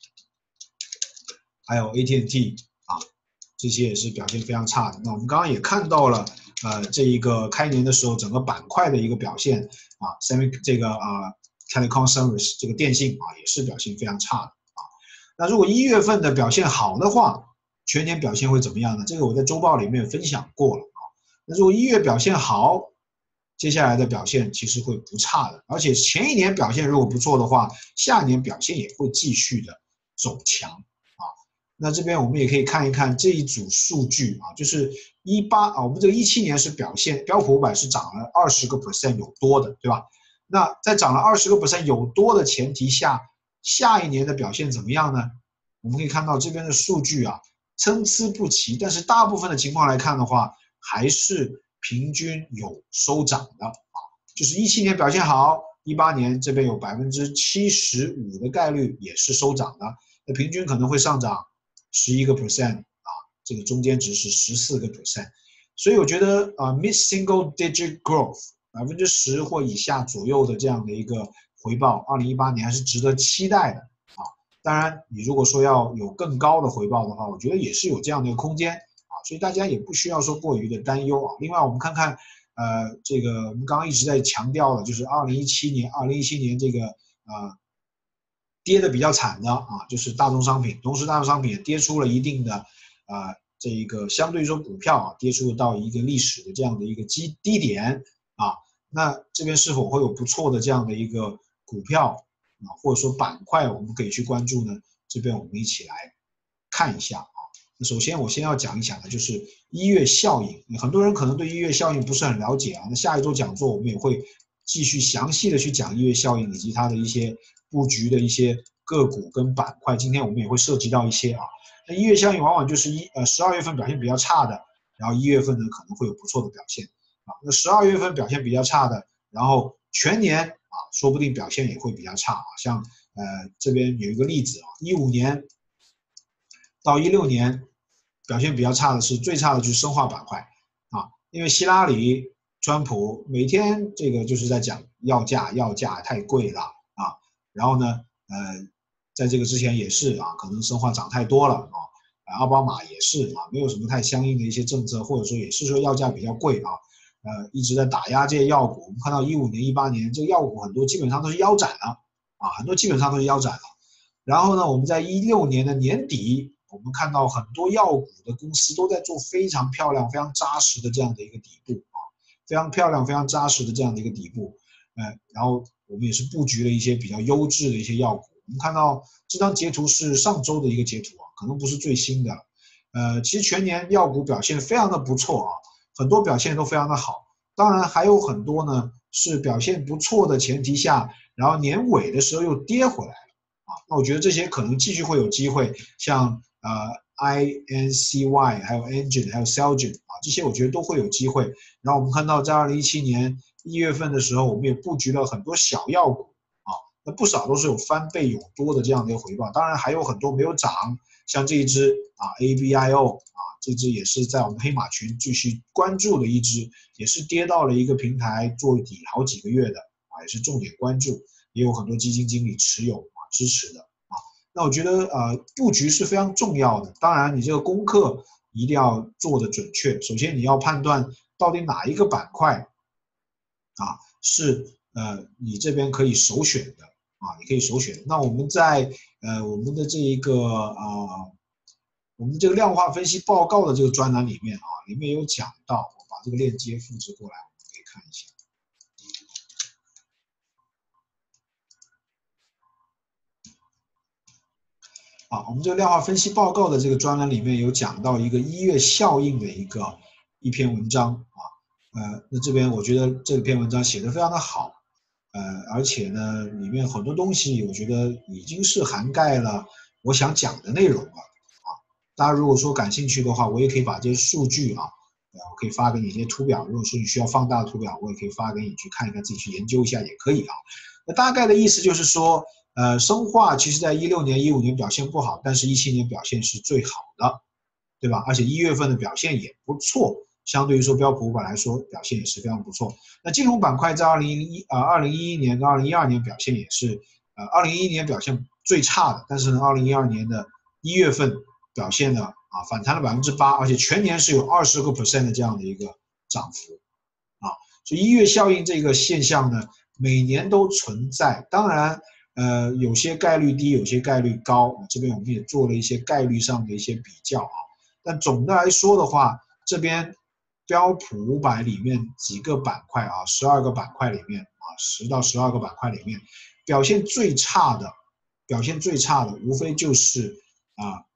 还有 A T and T 啊。这些也是表现非常差的。那我们刚刚也看到了，呃，这一个开年的时候整个板块的一个表现啊 ，semi 这个啊 telecom service 这个电信啊也是表现非常差的啊。那如果一月份的表现好的话，全年表现会怎么样呢？这个我在周报里面分享过了啊。那如果一月表现好，接下来的表现其实会不差的，而且前一年表现如果不错的话，下年表现也会继续的走强。 那这边我们也可以看一看这一组数据啊，就是一八啊，我们这个一七年是表现标普五百是涨了二十个 percent 有多的，对吧？那在涨了二十个 percent 有多的前提下，下一年的表现怎么样呢？我们可以看到这边的数据啊，参差不齐，但是大部分的情况来看的话，还是平均有收涨的啊，就是一七年表现好，一八年这边有百分之七十五的概率也是收涨的，那平均可能会上涨十一个 percent 啊，这个中间值是十四个 percent， 所以我觉得啊 ，mid single digit growth 百分之十或以下左右的这样的一个回报，二零一八年还是值得期待的啊。当然，你如果说要有更高的回报的话，我觉得也是有这样的一个空间啊，所以大家也不需要说过于的担忧啊。另外，我们看看呃，这个我们刚刚一直在强调的，就是二零一七年，二零一七年这个呃。跌的比较惨的啊，就是大宗商品，同时大宗商品也跌出了一定的，呃，这一个相对于说股票啊，跌出到一个历史的这样的一个基低点啊，那这边是否会有不错的这样的一个股票啊，或者说板块，我们可以去关注呢？这边我们一起来看一下啊。那首先我先要讲一讲的就是一月效应，很多人可能对一月效应不是很了解啊，那下一周讲座我们也会继续详细的去讲一月效应以及它的一些布局的一些个股跟板块，今天我们也会涉及到一些啊。那一月效应往往就是一呃十二月份表现比较差的，然后一月份呢可能会有不错的表现啊。那十二月份表现比较差的，然后全年啊说不定表现也会比较差啊。像呃这边有一个例子啊，一五年到一六年表现比较差的是最差的就是生化板块啊，因为希拉里、川普每天这个就是在讲要价，要价太贵了。啊，然后呢，呃，在这个之前也是啊，可能生化涨太多了啊，奥巴马也是啊，没有什么太相应的一些政策，或者说也是说药价比较贵啊，呃，一直在打压这些药股。我们看到一五年、一八年这个药股很多基本上都是腰斩了啊，很多基本上都是腰斩了。然后呢，我们在一六年的年底，我们看到很多药股的公司都在做非常漂亮、非常扎实的这样的一个底部啊，非常漂亮、非常扎实的这样的一个底部，呃，然后。我们也是布局了一些比较优质的一些药股。我们看到这张截图是上周的一个截图啊，可能不是最新的。呃，其实全年药股表现非常的不错啊，很多表现都非常的好。当然还有很多呢是表现不错的前提下，然后年尾的时候又跌回来了啊。那我觉得这些可能继续会有机会，像呃 I N C Y 还有 Engine 还有 Celgene 啊，这些我觉得都会有机会。然后我们看到在二零一七年。一月份的时候，我们也布局了很多小药股啊，那不少都是有翻倍有多的这样的一个回报。当然还有很多没有涨，像这一只啊 A B I O 啊，这只也是在我们黑马群继续关注的一只，也是跌到了一个平台做底好几个月的啊，也是重点关注，也有很多基金经理持有啊支持的啊。那我觉得呃布局是非常重要的，当然你这个功课一定要做的准确。首先你要判断到底哪一个板块。啊，是呃，你这边可以首选的啊，你可以首选。那我们在呃我们的这一个啊、呃，我们这个量化分析报告的这个专栏里面啊，里面有讲到，我把这个链接复制过来，我们可以看一下。啊，我们这个量化分析报告的这个专栏里面有讲到一个一月效应的一个一篇文章啊。呃，那这边我觉得这篇文章写得非常的好，呃，而且呢，里面很多东西我觉得已经是涵盖了我想讲的内容了啊。大家如果说感兴趣的话，我也可以把这些数据啊，呃，我可以发给你这些图表。如果说你需要放大的图表，我也可以发给你去看一看，自己去研究一下也可以啊。那大概的意思就是说，呃，生化其实在一六年、一五年表现不好，但是一七年表现是最好的，对吧？而且一月份的表现也不错。相对于说标普五百来说，表现也是非常不错。那金融板块在二零一呃二零一一年跟二零一二年表现也是，呃二零一一年表现最差的，但是呢二零一二年的一月份表现呢啊反弹了百分之八，而且全年是有二十个 percent 的这样的一个涨幅，啊，所以一月效应这个现象呢每年都存在，当然呃有些概率低，有些概率高，这边我们也做了一些概率上的一些比较啊，但总的来说的话，这边。标普五百里面几个板块啊，十二个板块里面啊，十到十二个板块里面，表现最差的，表现最差的无非就是啊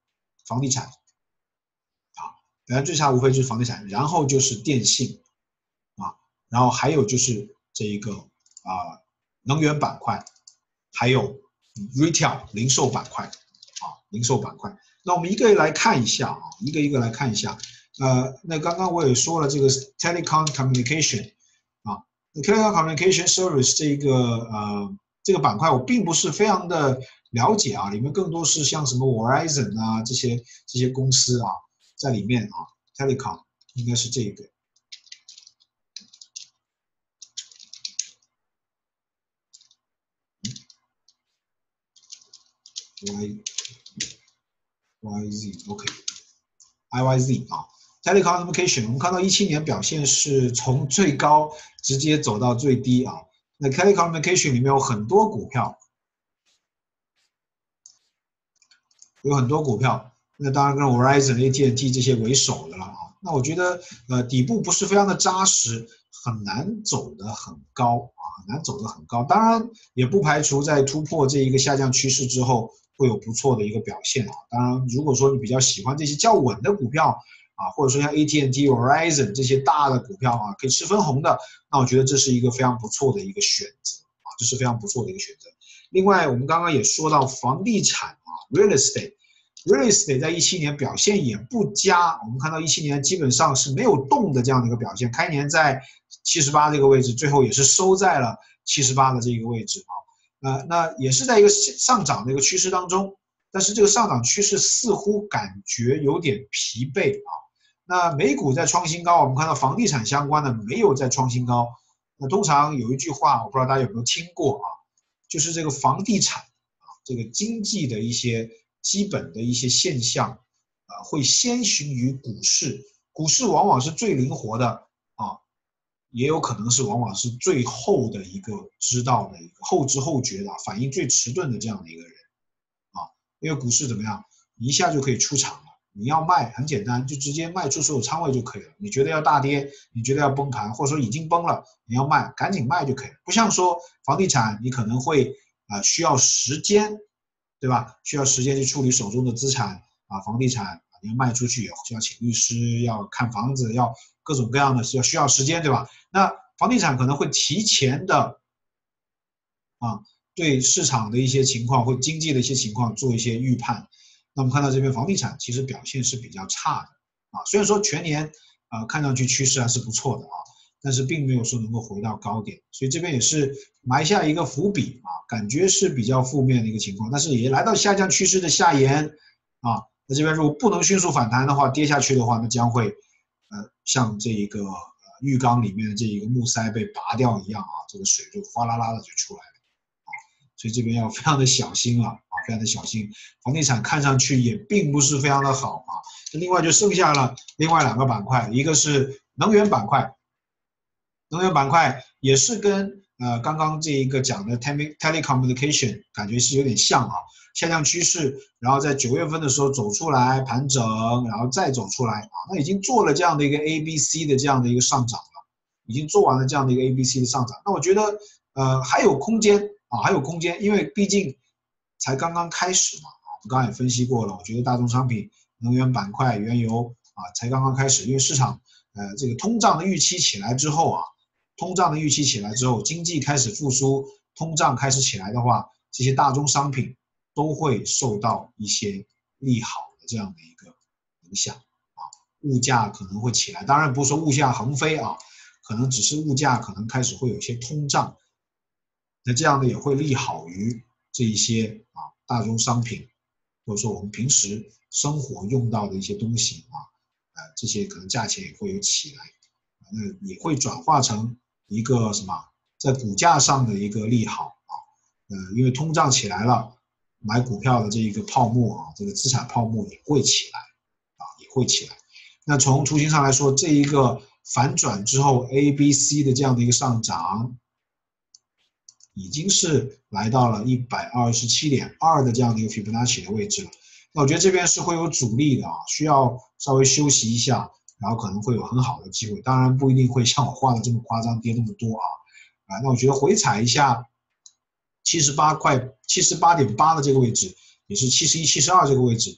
房地产，啊，表现最差无非就是房地产，然后就是电信，啊，然后还有就是这一个啊、呃、能源板块，还有 retail 零售板块，啊，零售板块。那我们一个一个来看一下啊，一个一个来看一下。呃，那刚刚我也说了这个 telecom communication 啊 ，telecom communication service 这个呃这个板块我并不是非常的了解啊，里面更多是像什么 Verizon 啊这些这些公司啊在里面啊 ，telecom 应该是这个。Y Y Z OK，I Y Z 啊 ，telecommunication 我们看到一七年表现是从最高直接走到最低啊。那 telecommunication 里面有很多股票，有很多股票，那当然跟 Verizon、A T and T 这些为首的了啊。那我觉得呃底部不是非常的扎实，很难走得很高啊，很难走得很高。当然也不排除在突破这一个下降趋势之后，会有不错的一个表现啊。当然，如果说你比较喜欢这些较稳的股票啊，或者说像 A T and T、Verizon 这些大的股票啊，可以吃分红的，那我觉得这是一个非常不错的一个选择啊，这是非常不错的一个选择。另外，我们刚刚也说到房地产啊 ，real estate。real estate 在一七年表现也不佳，我们看到一七年基本上是没有动的这样的一个表现，开年在七十八这个位置，最后也是收在了七十八的这个位置啊。呃，那也是在一个上涨的一个趋势当中，但是这个上涨趋势似乎感觉有点疲惫啊。那美股在创新高，我们看到房地产相关的没有在创新高。那通常有一句话，我不知道大家有没有听过啊，就是这个房地产啊，这个经济的一些基本的一些现象啊，会先行于股市，股市往往是最灵活的啊。也有可能是往往是最后的一个知道的一个后知后觉的反应最迟钝的这样的一个人啊，因为股市怎么样，你一下就可以出场了，你要卖很简单，就直接卖出所有仓位就可以了。你觉得要大跌，你觉得要崩盘，或者说已经崩了，你要卖，赶紧卖就可以了。不像说房地产，你可能会啊、呃、需要时间，对吧？需要时间去处理手中的资产啊，房地产你要卖出去，要请律师，要看房子，要各种各样的是要需要时间，对吧？那房地产可能会提前的啊，对市场的一些情况或经济的一些情况做一些预判。那我们看到这边房地产其实表现是比较差的啊，虽然说全年啊看上去趋势还是不错的啊，但是并没有说能够回到高点，所以这边也是埋下一个伏笔啊，感觉是比较负面的一个情况，但是也来到下降趋势的下沿啊。那这边如果不能迅速反弹的话，跌下去的话，那将会呃像这一个呃浴缸里面的这一个木塞被拔掉一样啊，这个水就哗啦啦的就出来了啊，所以这边要非常的小心了啊，非常的小心。房地产看上去也并不是非常的好啊。另外就剩下了另外两个板块，一个是能源板块，能源板块也是跟呃刚刚这一个讲的 telecommunication 感觉是有点像啊。下降趋势，然后在九月份的时候走出来盘整，然后再走出来啊，那已经做了这样的一个 A B C 的这样的一个上涨了，已经做完了这样的一个 A B C 的上涨。那我觉得呃还有空间啊，还有空间，因为毕竟才刚刚开始嘛啊，我们刚刚也分析过了，我觉得大宗商品、能源板块、原油啊才刚刚开始，因为市场呃这个通胀的预期起来之后啊，通胀的预期起来之后，经济开始复苏，通胀开始起来的话，这些大宗商品都会受到一些利好的这样的一个影响啊，物价可能会起来，当然不是说物价横飞啊，可能只是物价可能开始会有一些通胀，那这样的也会利好于这一些啊大宗商品，或者说我们平时生活用到的一些东西啊，呃这些可能价钱也会有起来，那也会转化成一个什么在股价上的一个利好啊，呃因为通胀起来了。买股票的这一个泡沫啊，这个资产泡沫也会起来啊，也会起来。那从图形上来说，这一个反转之后 ，A、B、C 的这样的一个上涨，已经是来到了一百二十七点二的这样的一个 Fibonacci 的位置了。那我觉得这边是会有阻力的啊，需要稍微休息一下，然后可能会有很好的机会。当然不一定会像我画的这么夸张，跌那么多啊啊。那我觉得回踩一下。七十八块七十八点八的这个位置，也是七十一、七十二这个位置，啊，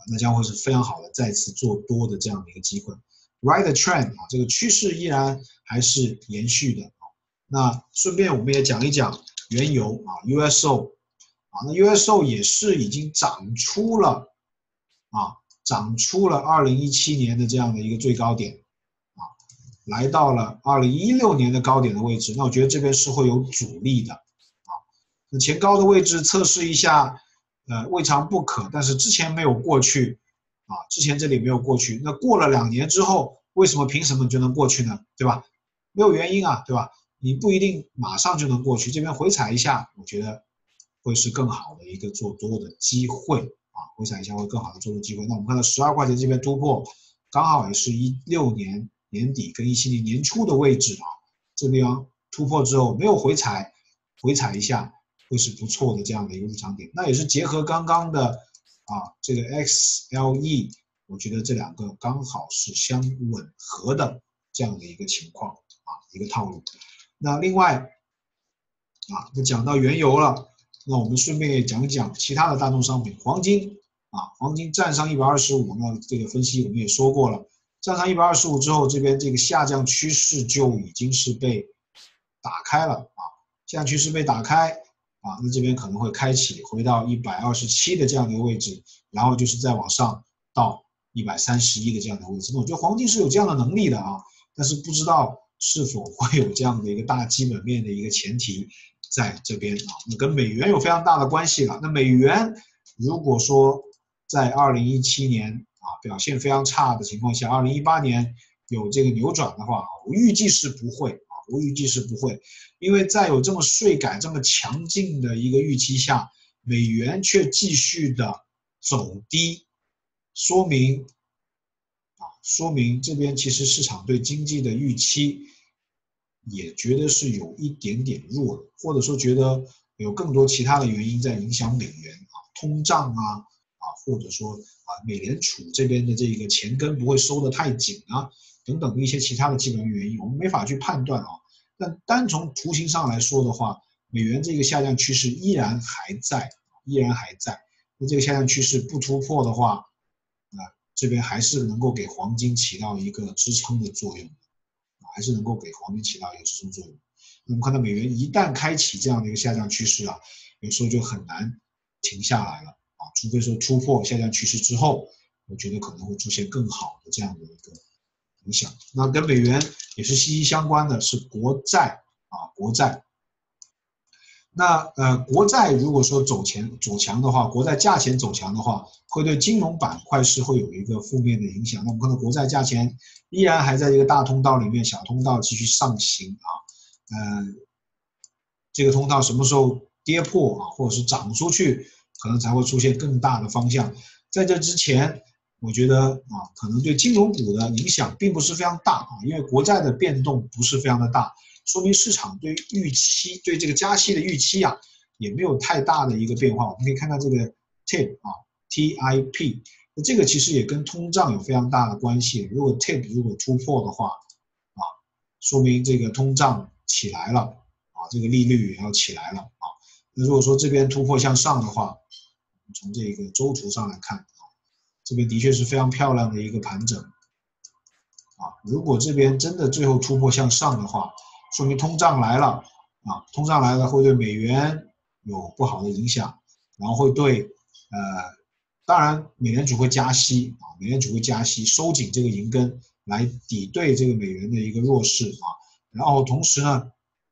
那将会是非常好的再次做多的这样的一个机会。Ride the trend 啊，这个趋势依然还是延续的啊。那顺便我们也讲一讲原油啊 ，U S O 啊，那 U S O 也是已经涨出了啊，涨出了二零一七年的这样的一个最高点啊，来到了二零一六年的高点的位置。那我觉得这边是会有阻力的啊。那前高的位置测试一下。呃，未尝不可，但是之前没有过去，啊，之前这里没有过去，那过了两年之后，为什么凭什么就能过去呢？对吧？没有原因啊，对吧？你不一定马上就能过去，这边回踩一下，我觉得会是更好的一个做多的机会啊，回踩一下会更好的做多机会。那我们看到十二块钱这边突破，刚好也是一六年年底跟一七年年初的位置啊，这边突破之后没有回踩，回踩一下。会是不错的这样的一个入场点，那也是结合刚刚的啊这个 X L E， 我觉得这两个刚好是相吻合的这样的一个情况啊一个套路。那另外啊，那讲到原油了，那我们顺便也讲一讲其他的大宗商品，黄金啊，黄金站上一百二十五，那这个分析我们也说过了，站上一百二十五之后，这边这个下降趋势就已经是被打开了啊，下降趋势被打开。啊，那这边可能会开启回到一百二十七的这样的一个位置，然后就是再往上到一百三十一的这样的位置。那我觉得黄金是有这样的能力的啊，但是不知道是否会有这样的一个大基本面的一个前提在这边啊。那跟美元有非常大的关系了。那美元如果说在二零一七年啊表现非常差的情况下，二零一八年有这个扭转的话，我预计是不会。我预计是不会，因为在有这么税改这么强劲的一个预期下，美元却继续的走低，说明啊，说明这边其实市场对经济的预期也觉得是有一点点弱的，或者说觉得有更多其他的原因在影响美元啊，通胀啊啊，或者说啊美联储这边的这个钱根不会收得太紧啊。等等的一些其他的基本原因，我们没法去判断啊。但单从图形上来说的话，美元这个下降趋势依然还在，依然还在。那这个下降趋势不突破的话，那这边还是能够给黄金起到一个支撑的作用，还是能够给黄金起到一个支撑作用。那么看到美元一旦开启这样的一个下降趋势啊，有时候就很难停下来了啊，除非说突破下降趋势之后，我觉得可能会出现更好的这样的一个影响。那跟美元也是息息相关的是国债啊，国债。那呃，国债如果说走前走强的话，国债价钱走强的话，会对金融板块是会有一个负面的影响。那我们看到国债价钱依然还在这个大通道里面，小通道继续上行啊，呃，这个通道什么时候跌破啊，或者是涨出去，可能才会出现更大的方向。在这之前，我觉得啊，可能对金融股的影响并不是非常大啊，因为国债的变动不是非常的大，说明市场对预期对这个加息的预期啊，也没有太大的一个变化。我们可以看到这个 T I P 啊 ，T I P， 那这个其实也跟通胀有非常大的关系。如果 T I P 如果突破的话啊，说明这个通胀起来了啊，这个利率也要起来了啊。那如果说这边突破向上的话，从这个周图上来看。这边的确是非常漂亮的一个盘整啊！如果这边真的最后突破向上的话，说明通胀来了啊！通胀来了会对美元有不好的影响，然后会对呃，当然美联储会加息啊，美联储会加息，收紧这个银根来抵对这个美元的一个弱势啊。然后同时呢，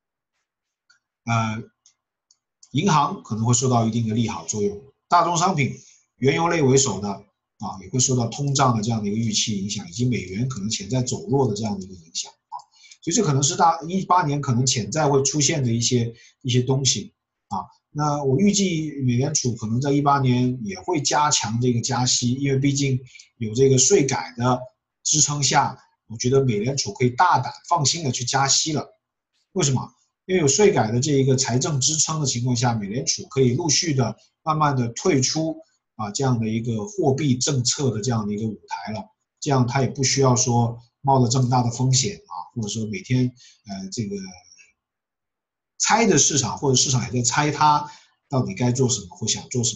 呃，银行可能会受到一定的利好作用，大宗商品、原油类为首的。啊，也会受到通胀的这样的一个预期影响，以及美元可能潜在走弱的这样的一个影响啊，所以这可能是大一八年可能潜在会出现的一些一些东西啊。那我预计美联储可能在一八年也会加强这个加息，因为毕竟有这个税改的支撑下，我觉得美联储可以大胆放心的去加息了。为什么？因为有税改的这一个财政支撑的情况下，美联储可以陆续的慢慢的退出。啊，这样的一个货币政策的这样的一个舞台了，这样他也不需要说冒着这么大的风险啊，或者说每天呃这个猜的市场或者市场也在猜他到底该做什么或想做什么啊，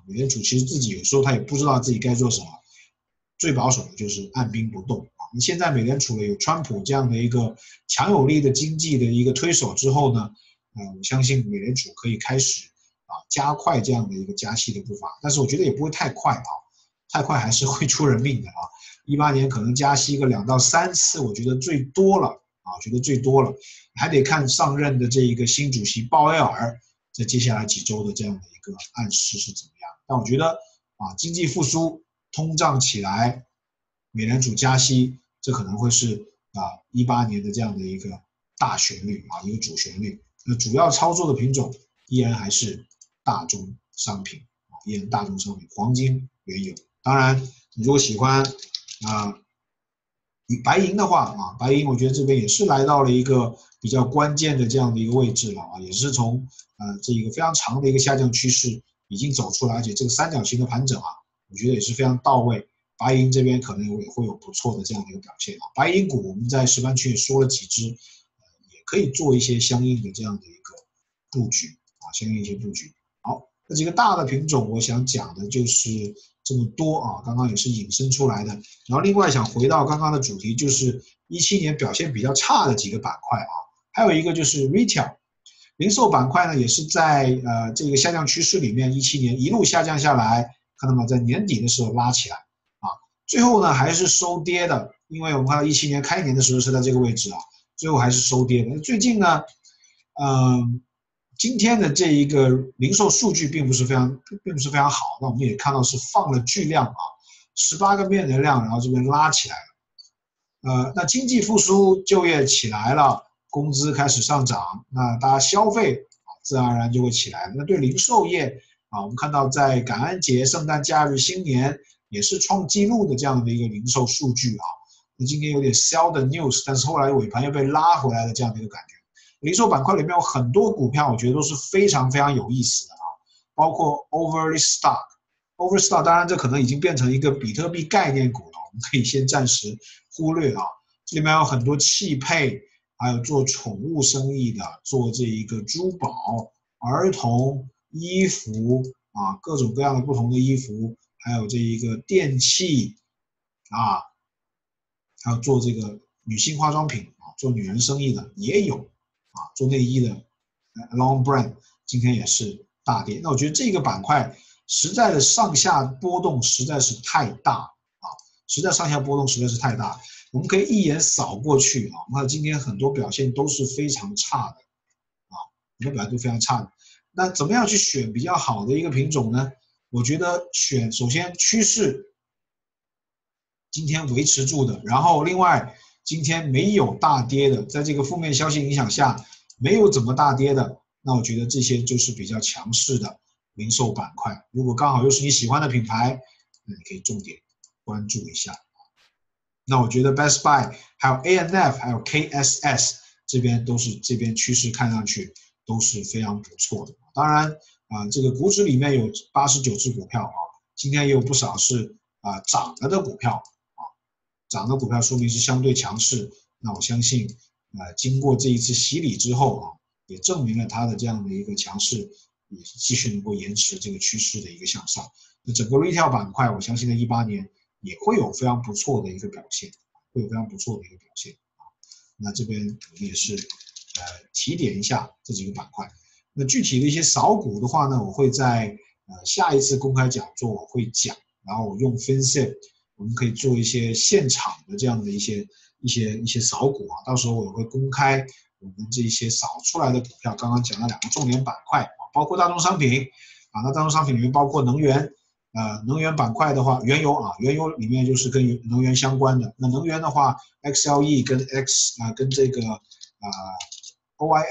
美联储其实自己有时候他也不知道自己该做什么，最保守的就是按兵不动啊。现在美联储呢有川普这样的一个强有力的经济的一个推手之后呢，呃，我相信美联储可以开始啊加快这样的一个加息的步伐，但是我觉得也不会太快啊，太快还是会出人命的啊。一八年可能加息个两到三次，我觉得最多了啊，我觉得最多了，还得看上任的这一个新主席鲍威尔在接下来几周的这样的一个暗示是怎么样。但我觉得啊，经济复苏、通胀起来，美联储加息，这可能会是啊一八年的这样的一个大旋律啊，一个主旋律。那主要操作的品种依然还是大宗商品啊，依然大宗商品，黄金、原油。当然，你如果喜欢啊白银的话啊，白银我觉得这边也是来到了一个比较关键的这样的一个位置了啊，也是从呃这一个非常长的一个下降趋势已经走出来，而且这个三角形的盘整啊，我觉得也是非常到位。白银这边可能也会有不错的这样的一个表现啊。白银股我们在实盘群也说了几只，呃，也可以做一些相应的这样的一个布局啊，相应一些布局。好，这几个大的品种，我想讲的就是这么多啊，刚刚也是引申出来的。然后另外想回到刚刚的主题，就是一七年表现比较差的几个板块啊，还有一个就是 retail 零售板块呢，也是在呃这个下降趋势里面，一七年一路下降下来，看到吗？在年底的时候拉起来啊，最后呢还是收跌的，因为我们看到一七年开年的时候是在这个位置啊，最后还是收跌的。最近呢，嗯、呃。今天的这一个零售数据并不是非常，并不是非常好。那我们也看到是放了巨量啊，十八个面的量，然后这边拉起来了。呃，那经济复苏，就业起来了，工资开始上涨，那大家消费啊，自然而然就会起来。那对零售业啊，我们看到在感恩节、圣诞假日、新年也是创纪录的这样的一个零售数据啊。那今天有点 sell the news， 但是后来尾盘又被拉回来的这样的一个感觉。零售板块里面有很多股票，我觉得都是非常非常有意思的啊，包括 overly stock。overly stock 当然这可能已经变成一个比特币概念股了，我们可以先暂时忽略啊。这里面有很多汽配，还有做宠物生意的，做这一个珠宝、儿童衣服啊，各种各样的不同的衣服，还有这一个电器啊，还有做这个女性化妆品啊，做女人生意的也有。啊，做内衣的 Long Brand 今天也是大跌，那我觉得这个板块实在的上下波动实在是太大啊，实在上下波动实在是太大。我们可以一眼扫过去啊，我们看今天很多表现都是非常差的啊，很多表现都非常差的。那怎么样去选比较好的一个品种呢？我觉得选首先趋势今天维持住的，然后另外。今天没有大跌的，在这个负面消息影响下，没有怎么大跌的，那我觉得这些就是比较强势的零售板块。如果刚好又是你喜欢的品牌，那你可以重点关注一下。那我觉得 Best Buy 还有 A and F 还有 K S S 这边都是这边趋势看上去都是非常不错的。当然啊、呃，这个股指里面有八十九只股票啊，今天也有不少是啊、呃、涨了的股票。涨的股票说明是相对强势，那我相信，呃，经过这一次洗礼之后啊，也证明了它的这样的一个强势，也是继续能够延迟这个趋势的一个向上。那整个 retail 板块，我相信在一八年也会有非常不错的一个表现，会有非常不错的一个表现啊。那这边我们也是呃提点一下这几个板块。那具体的一些扫股的话呢，我会在呃下一次公开讲座我会讲，然后我用分析。我们可以做一些现场的这样的一些一些一些扫股啊，到时候我也会公开我们这些扫出来的股票。刚刚讲了两个重点板块啊，包括大宗商品啊，那大宗商品里面包括能源，呃，能源板块的话，原油啊，原油里面就是跟能源相关的。那能源的话 ，X L E 跟 X 啊、呃、跟这个啊、呃、O I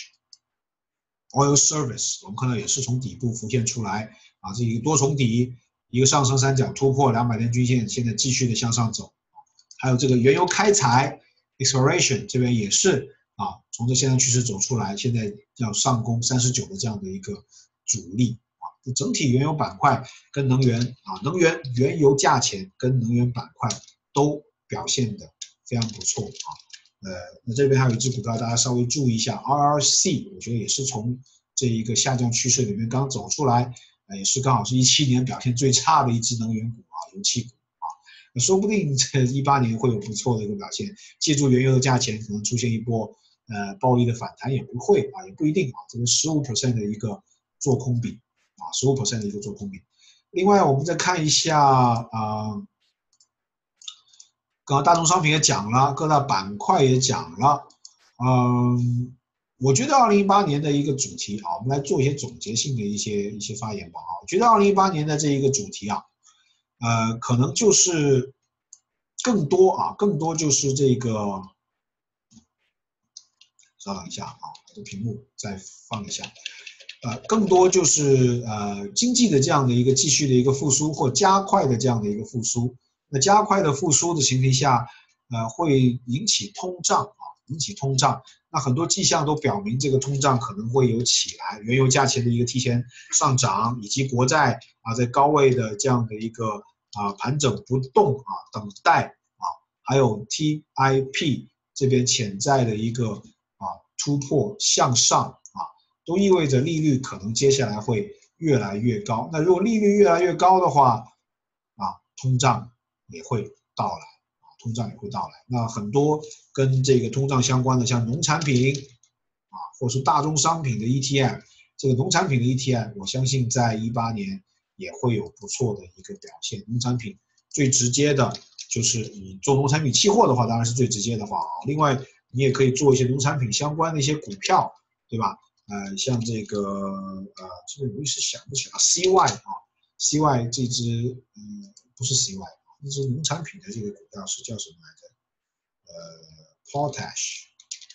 H。Oil Service 我们看到也是从底部浮现出来啊，这一个多重底。一个上升三角突破两百天均线，现在继续的向上走，还有这个原油开采 exploration 这边也是啊，从这现在趋势走出来，现在要上攻三十九的这样的一个阻力啊。整体原油板块跟能源啊，能源原油价钱跟能源板块都表现的非常不错啊。呃，那这边还有一只股票，大家稍微注意一下 ，R R C， 我觉得也是从这一个下降趋势里面刚走出来。 呃，也是刚好是一七年表现最差的一只能源股啊，油气股啊，那说不定这一八年会有不错的一个表现，借助原油的价钱可能出现一波呃暴力的反弹，也不会啊，也不一定啊，这个 百分之十五 的一个做空比啊 ，百分之十五 的一个做空比。另外，我们再看一下啊。呃刚刚大宗商品也讲了，各大板块也讲了，嗯，我觉得二零一八年的一个主题啊，我们来做一些总结性的一些一些发言吧啊，我觉得二零一八年的这一个主题啊，呃，可能就是更多啊，更多就是这个，稍等一下啊，我的屏幕再放一下，呃，更多就是呃经济的这样的一个继续的一个复苏或加快的这样的一个复苏。那加快的复苏的前提下，呃，会引起通胀啊，引起通胀。那很多迹象都表明，这个通胀可能会有起来，原油价钱的一个提前上涨，以及国债啊在高位的这样的一个啊盘整不动啊等待啊，还有 T I P 这边潜在的一个啊突破向上啊，都意味着利率可能接下来会越来越高。那如果利率越来越高的话，啊，通胀也会到来啊，通胀也会到来。那很多跟这个通胀相关的，像农产品啊，或者是大宗商品的 E T F， 这个农产品的 E T F， 我相信在一八年也会有不错的一个表现。农产品最直接的就是你做农产品期货的话，当然是最直接的话啊。另外，你也可以做一些农产品相关的一些股票，对吧？呃，像这个呃，这个我一时想不起来 ，C Y 啊 ，C Y 这只嗯。不是 C Y， 那是农产品的这个股票是叫什么来着？呃 ，Potash，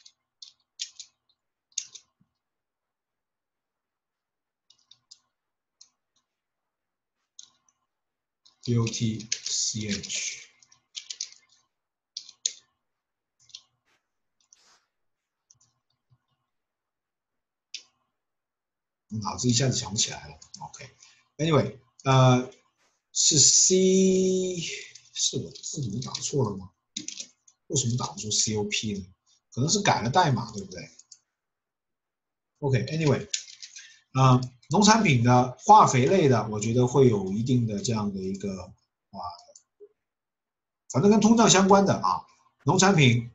P O T C H， 脑子一下子想不起来了。OK，Anyway， 呃，是 C， 是我字母打错了吗？为什么打不出 C O P 呢？可能是改了代码，对不对 ？OK，Anyway， 啊、呃，农产品的化肥类的，我觉得会有一定的这样的一个啊，反正跟通胀相关的啊，农产品，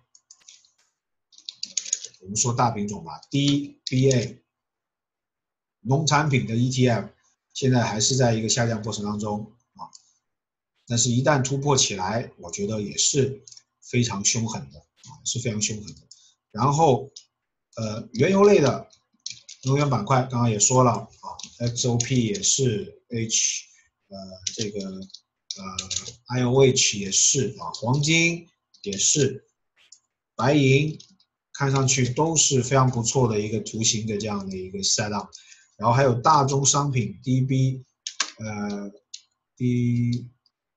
我们说大品种吧 ，D B A， 农产品的 E T F 现在还是在一个下降过程当中啊，但是一旦突破起来，我觉得也是非常凶狠的啊，是非常凶狠的。然后，呃，原油类的能源板块刚刚也说了啊 ，X O P 也是 H， 呃，这个呃 I O H 也是啊，黄金也是，白银看上去都是非常不错的一个图形的这样的一个 setup。然后还有大宗商品 D B， 呃 D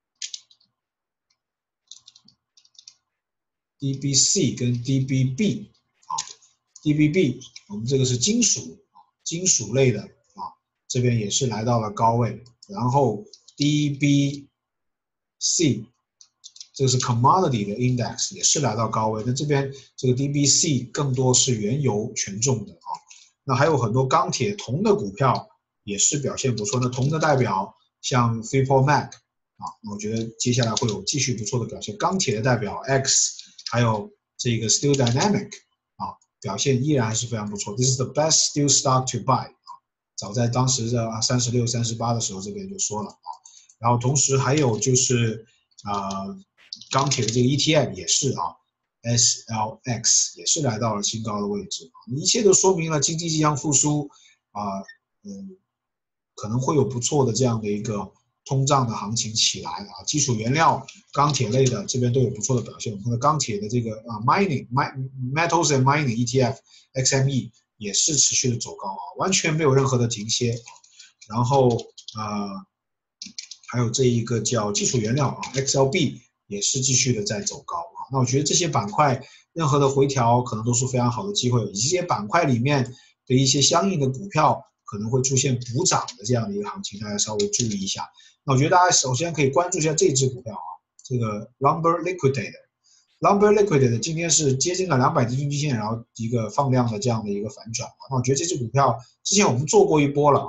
D B C 跟 D B B 啊 ，D B B 我们这个是金属啊，金属类的啊，这边也是来到了高位。然后 D B C 这个是 commodity 的 index 也是来到高位，那这边这个 D B C 更多是原油权重的啊。那还有很多钢铁、铜的股票也是表现不错。那铜的代表像 Freeport Mac 啊，我觉得接下来会有继续不错的表现。钢铁的代表 X， 还有这个 Steel Dynamic 啊，表现依然还是非常不错。This is the best steel stock to buy 啊，早在当时的三十六、三十八的时候，这边就说了啊。然后同时还有就是啊、呃，钢铁的这个 E T F 也是啊。S L X 也是来到了新高的位置，一切都说明了经济即将复苏啊，嗯，可能会有不错的这样的一个通胀的行情起来啊，基础原料、钢铁类的这边都有不错的表现。我们的钢铁的这个啊 mining metals and mining E T F X M E 也是持续的走高啊，完全没有任何的停歇。然后啊，还有这一个叫基础原料啊 X L B 也是继续的在走高。那我觉得这些板块任何的回调可能都是非常好的机会，以及这些板块里面的一些相应的股票可能会出现补涨的这样的一个行情，大家稍微注意一下。那我觉得大家首先可以关注一下这只股票啊，这个 Lumber Liquidator。Lumber Liquidator 今天是接近了两百天均线，然后一个放量的这样的一个反转。那我觉得这只股票之前我们做过一波了啊，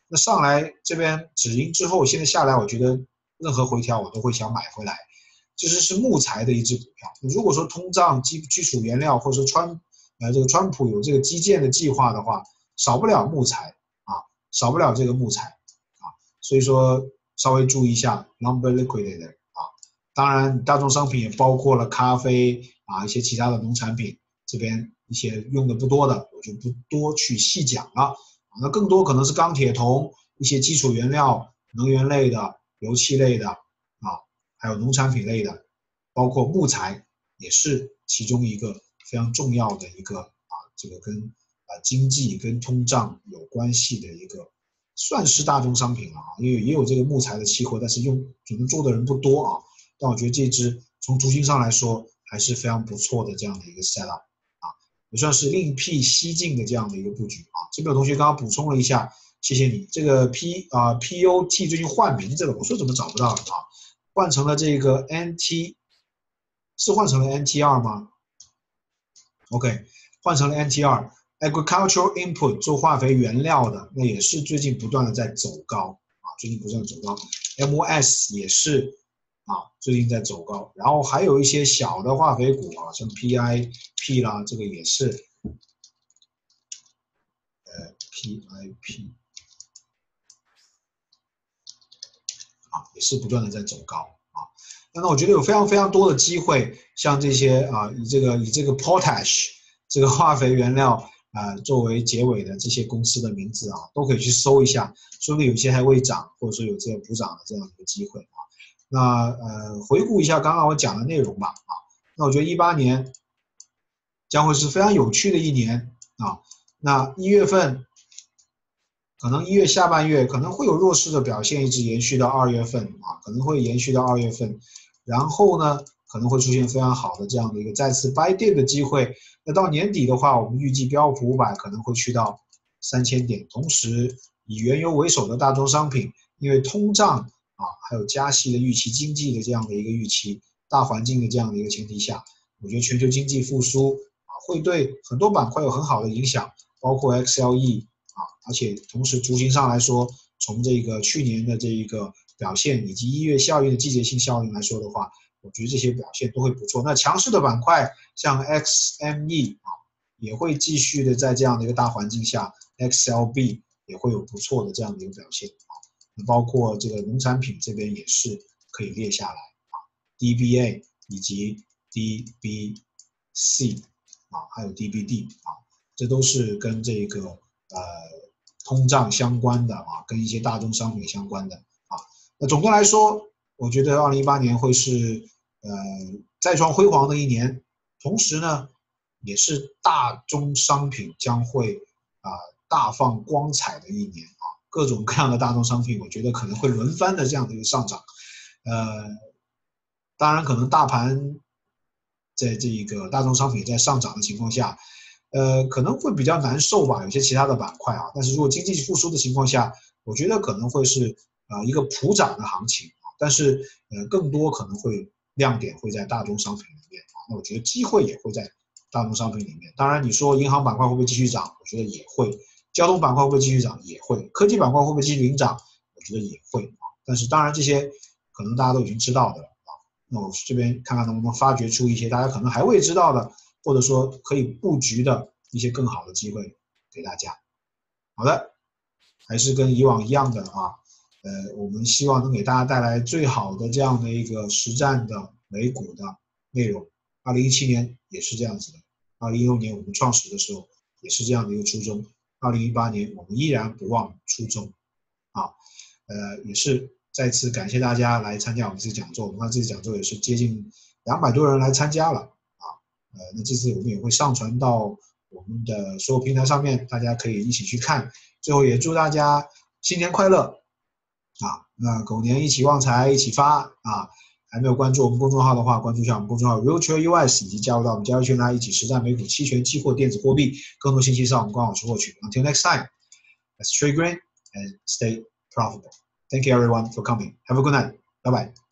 那上来这边止盈之后，现在下来，我觉得任何回调我都会想买回来。其实是木材的一只股票。如果说通胀基基础原料，或者说川呃这个川普有这个基建的计划的话，少不了木材啊，少不了这个木材啊，所以说稍微注意一下 lumber liquidator 啊。当然，大宗商品也包括了咖啡啊，一些其他的农产品，这边一些用的不多的，我就不多去细讲了。那更多可能是钢铁铜一些基础原料、能源类的、油气类的啊，还有农产品类的，包括木材也是其中一个非常重要的一个啊，这个跟啊经济跟通胀有关系的一个，算是大宗商品了啊，因为也有这个木材的期货，但是用可能做的人不多啊。但我觉得这支从图形上来说还是非常不错的这样的一个 setup。也算是另辟蹊径的这样的一个布局啊。这边有同学刚刚补充了一下，谢谢你。这个 P 啊 P O T 最近换名字了，我说怎么找不到了啊？换成了这个 N T， 是换成了 N T R 吗 ？OK， 换成了 N T R。Agricultural input 做化肥原料的，那也是最近不断的在走高啊，最近不断的走高。M O S 也是啊，最近在走高，然后还有一些小的化肥股啊，像 P I P 啦，这个也是，呃 P I P 啊，也是不断的在走高啊。那我觉得有非常非常多的机会，像这些啊，以这个以这个 potash 这个化肥原料啊作为结尾的这些公司的名字啊，都可以去搜一下，说不定有些还会涨，或者说有这个补涨的这样一个机会啊。那呃，回顾一下刚刚我讲的内容吧啊，那我觉得一八年将会是非常有趣的一年啊。那一月份可能一月下半月可能会有弱势的表现，一直延续到二月份啊，可能会延续到二月份，然后呢可能会出现非常好的这样的一个再次 buy dip 的机会。那到年底的话，我们预计标普五百可能会去到三千点，同时以原油为首的大宗商品，因为通胀啊，还有加息的预期、经济的这样的一个预期、大环境的这样的一个前提下，我觉得全球经济复苏啊，会对很多板块有很好的影响，包括 X L E 啊，而且同时图形上来说，从这个去年的这一个表现以及一月效应的季节性效应来说的话，我觉得这些表现都会不错。那强势的板块像 X M E 啊，也会继续的在这样的一个大环境下 ，X L B 也会有不错的这样的一个表现啊。包括这个农产品这边也是可以列下来啊 ，D B A 以及 D B C 啊，还有 D B D 啊，这都是跟这个呃通胀相关的啊，跟一些大宗商品相关的啊。那总的来说，我觉得二零一八年会是呃再创辉煌的一年，同时呢，也是大宗商品将会啊大放光彩的一年啊。各种各样的大宗商品，我觉得可能会轮番的这样的一个上涨，呃，当然可能大盘在这个大宗商品在上涨的情况下，呃，可能会比较难受吧，有些其他的板块啊，但是如果经济复苏的情况下，我觉得可能会是呃一个普涨的行情啊，但是呃更多可能会亮点会在大宗商品里面啊，那我觉得机会也会在大宗商品里面。当然你说银行板块会不会继续涨，我觉得也会。交通板块会不会继续涨？也会。科技板块会不会继续领涨？我觉得也会啊。但是当然这些可能大家都已经知道的了啊。那我这边看看能不能发掘出一些大家可能还未知道的，或者说可以布局的一些更好的机会给大家。好的，还是跟以往一样的啊。呃，我们希望能给大家带来最好的这样的一个实战的美股的内容。二零一七年也是这样子的，二零一六年我们创始的时候也是这样的一个初衷。二零一八年我们依然不忘初衷啊，呃，也是再次感谢大家来参加我们这次讲座。我们看这次讲座也是接近两百多人来参加了啊，呃，那这次我们也会上传到我们的所有平台上面，大家可以一起去看。最后也祝大家新年快乐啊！那狗年一起旺财，一起发啊！还没有关注我们公众号的话，关注一下我们公众号 RealTradeUS， 以及加入到我们交易群来一起实战美股期权、期货、电子货币。更多信息上我们官网去获取。Until next time, let's trade green and stay profitable. Thank you everyone for coming. Have a good night. Bye bye.